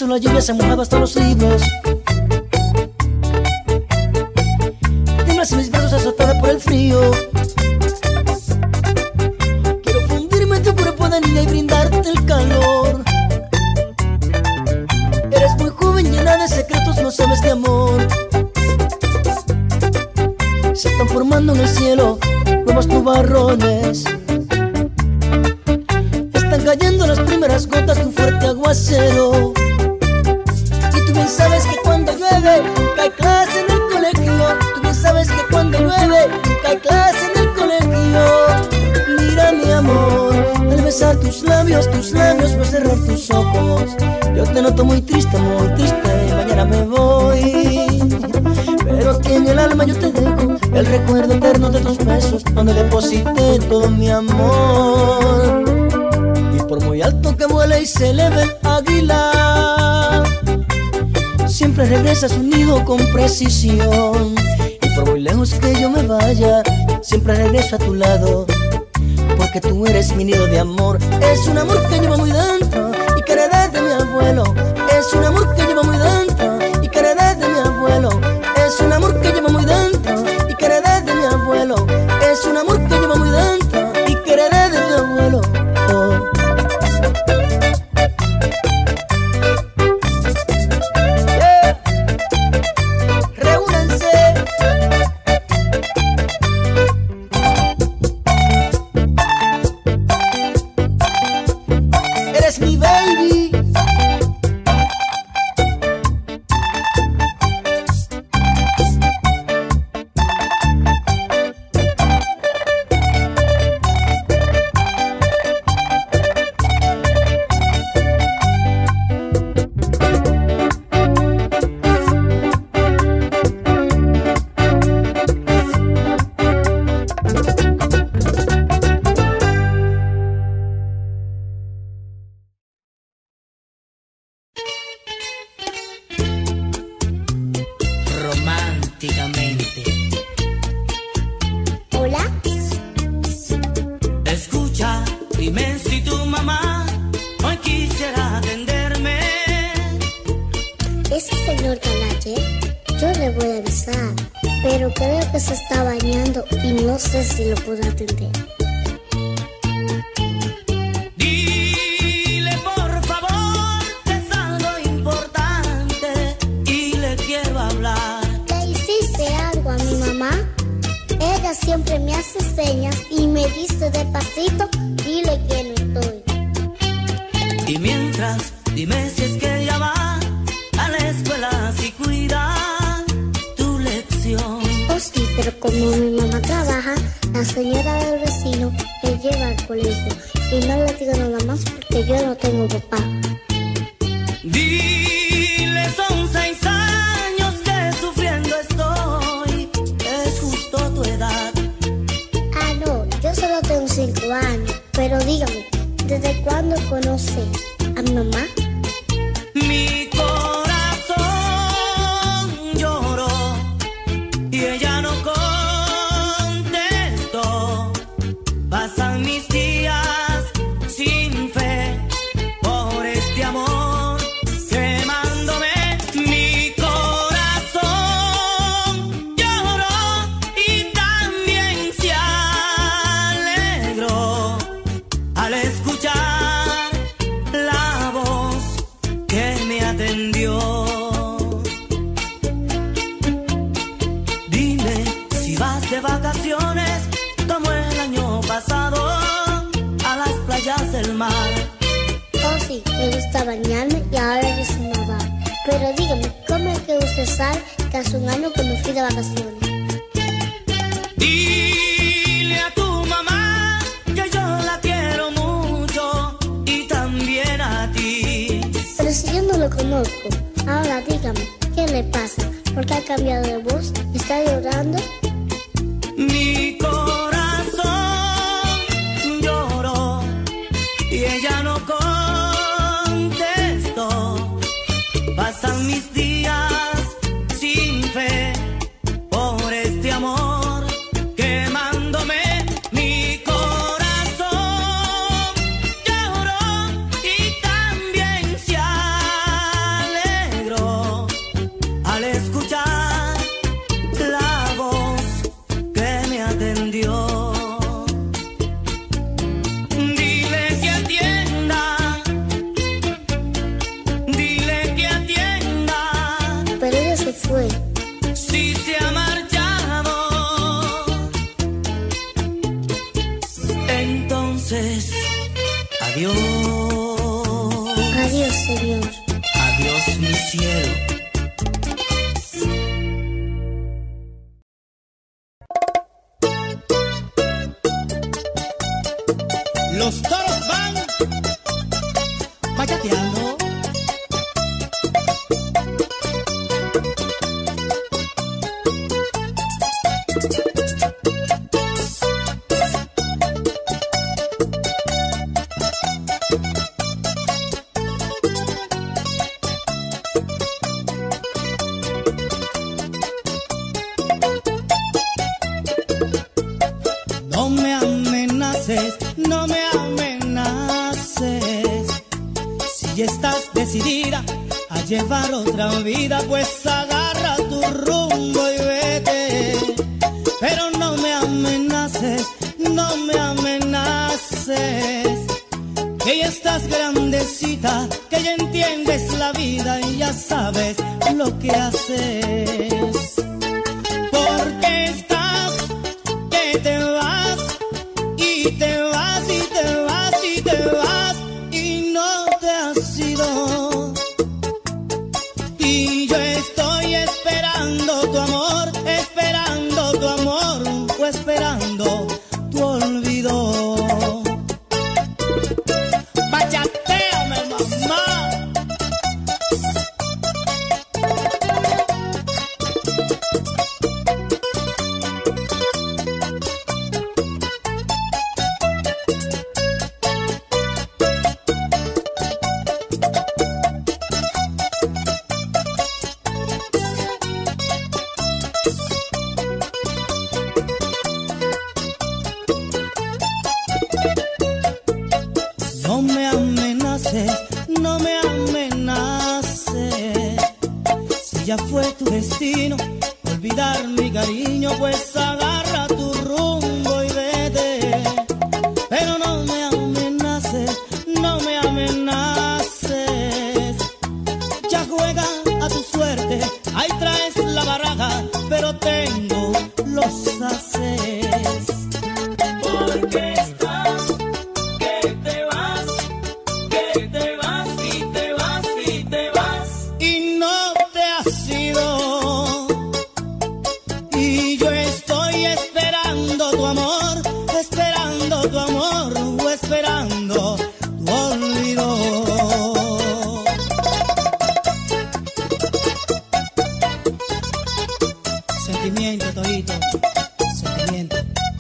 [SPEAKER 1] acaso la lluvia se mojaba hasta los libros. Tiemblas en mis brazos azotada por el frío. Quiero fundirme en tu cuerpo de niña y brindarte el calor. Eres muy joven, llena de secretos, no sabes de amor. Se están formando en el cielo nuevos nubarrones. Están cayendo las primeras gotas de un fuerte aguacero. Y tú bien sabes que cuando llueve cae clase en el colegio. Tú bien sabes que cuando llueve cae clase en el colegio. Mira mi amor, al besar tus labios, voy a cerrar tus ojos. Yo te noto muy triste, mañana me voy. Pero aquí en el alma yo te dejo el recuerdo eterno de tus besos, donde deposité todo mi amor. Y por muy alto que vuele y se eleve el águila, siempre regresa a su nido con precisión. Y por muy lejos que yo me vaya, siempre regreso a tu lado, porque tú eres mi nido de amor. Es un amor que llevo muy dentro y que heredé de mi abuelo. Es un amor que llevo muy dentro y que heredé de mi abuelo. Es un amor que llevo muy dentro y que heredé de mi abuelo. Es un amor que llevo muy dentro y que heredé de mi abuelo. Oh. Yeah. Reúnanse. Eres mi baby.
[SPEAKER 2] Románticamente.
[SPEAKER 3] Hola,
[SPEAKER 2] Escucha, dime si tu mamá hoy quisiera atenderme.
[SPEAKER 3] ese señor Calache, yo le voy a avisar, pero creo que se está bañando y no sé si lo puedo atender.
[SPEAKER 2] Dile por favor que es algo importante y le quiero hablar.
[SPEAKER 3] ¿Le hiciste algo a mi mamá? Ella siempre me hace señas y me dice despacito, dile que no estoy.
[SPEAKER 2] Y mientras, dime si es que ella va a la escuela, si cuida tu lección.
[SPEAKER 3] Oh sí, pero como mi mamá trabaja, la señora del vecino me lleva al colegio y no le digo nada más porque yo no tengo papá.
[SPEAKER 2] Dile, son 6 años que sufriendo estoy, es justo tu edad.
[SPEAKER 3] Ah, no, yo solo tengo 5 años, pero dígame, ¿desde cuándo conoce a mi mamá?
[SPEAKER 2] Mi corazón lloró y ella no contestó. Pasan mis días sin fe por este amor quemándome. Mi corazón lloró y también se alegró al escuchar la voz que me atendió. Dime si vas de vacaciones como el año pasado a las playas del mar.
[SPEAKER 3] Oh sí, me gusta bañarme y ahora yo sé nadar. Pero dígame, ¿cómo es que usted sabe que hace un año que me fui de vacaciones?
[SPEAKER 2] Dile a tu mamá que yo la quiero mucho y también a ti.
[SPEAKER 3] Pero si yo no lo conozco, ahora dígame, ¿qué le pasa? ¿Por qué ha cambiado de voz? ¿Está llorando?
[SPEAKER 2] Mi corazón lloró y ella no contestó. Pasan mis días sin fe por este amor quemándome. Mi corazón lloró y también se
[SPEAKER 3] Adiós, Señor.
[SPEAKER 2] Adiós, mi cielo. Los toros van bachateando. No me amenaces, no me amenaces. Si ya estás decidida a llevar otra vida, pues agarra tu rumbo y vete. Pero no me amenaces, no me amenaces. Que ya estás grandecita, que ya entiendes la vida y ya sabes lo que haces. Porque estás que te vas y te vas y te vas y te vas y no te has ido. Y yo estoy esperando tu amor o esperando tu olvido. Bachateame, mamá. No me amenaces, no me amenaces. Si ya fue tu destino olvidar mi cariño, pues agarra tu rumbo y vete. Pero no me amenaces, no me amenaces. Ya juega a tu suerte, ahí traes la baraja, pero tengo los haces. Porque estás que te vas y te vas y te vas y no te has ido. Y yo estoy esperando tu amor o esperando tu olvido. Sentimiento, Torito, sentimiento.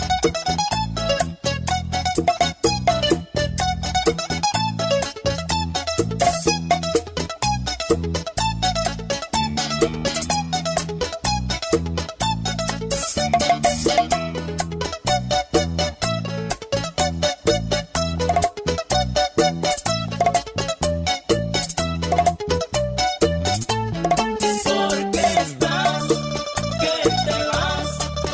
[SPEAKER 2] Porque estás que te vas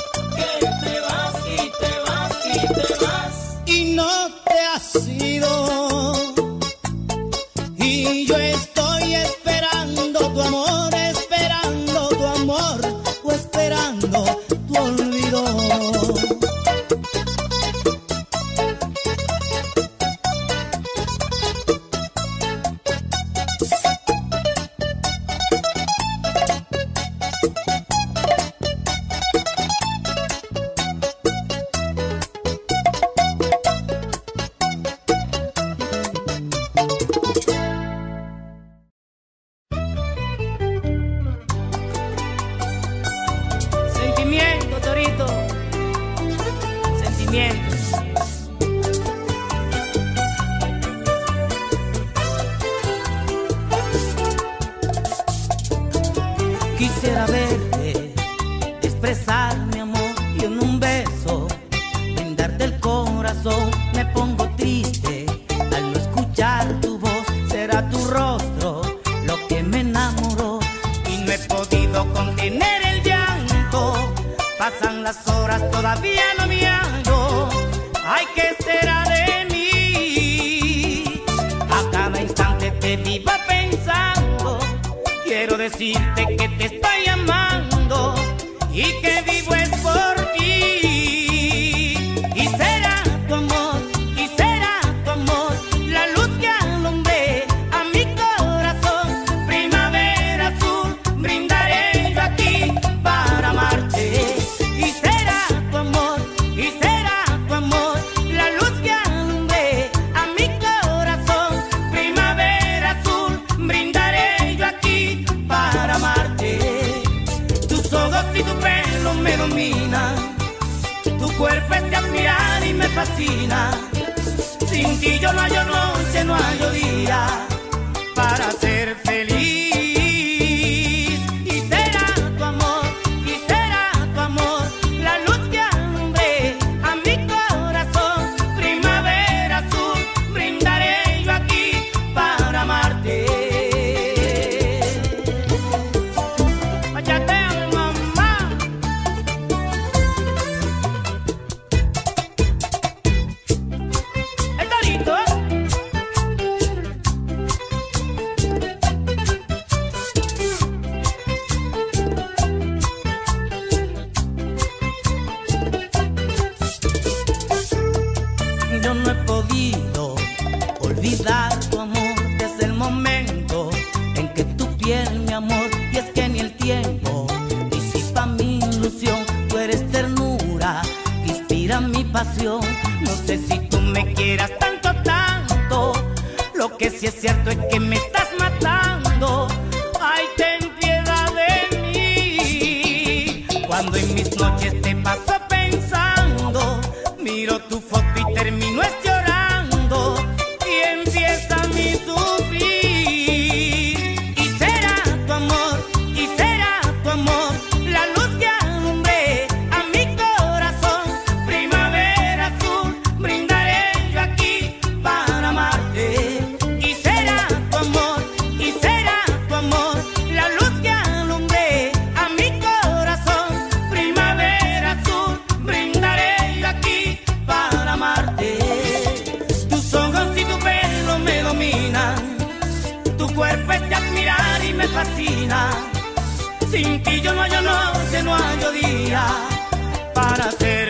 [SPEAKER 2] y te vas y te vas y no te has ido. Y yo estoy esperando tu amor o esperando tu olvido. Sentimiento, Torito, sentimiento. Quisiera verte, expresar mi amor y en un beso brindarte el corazón. Me pongo triste al no escuchar tu voz, será tu rostro lo que me enamoró y no he podido contener el llanto. Pasan las horas, todavía no me hallo. Ay, ¿qué será de mí? A cada instante te vivo pensando. Quiero decirte que te estoy amando y que vivo es por ti. Y será tu amor, la luz que alumbre a mi corazón. fascina. Sin ti yo no hay noche, no hay día para ser feliz. Y será tu amor la luz que alumbre a mi corazón. Primavera azul, brindaré yo aquí para amarte. Váyate, mamá. El torito. Yo no he podido olvidar tu amor desde el momento en que tu piel, mi amor, y es que ni el tiempo disipa mi ilusión. Tú eres ternura que inspira mi pasión. No sé si tú me quieras tanto, tanto. Lo que sí es cierto es que me estás matando. Ay, ten piedad de mí. Cuando en mis noches te paso pensando, miro tu foto y termino llorando y empieza mi sufrir. Y será tu amor, la luz que alumbre a mi corazón. Primavera azul, brindaré yo aquí para amarte. Y será tu amor, la luz que alumbre a mi corazón. Primavera azul, brindaré yo aquí para amarte. Tus ojos y tu pelo me dominan, tu cuerpo es de admirar y me fascina. Sin ti yo no hay noche, no hay día para ser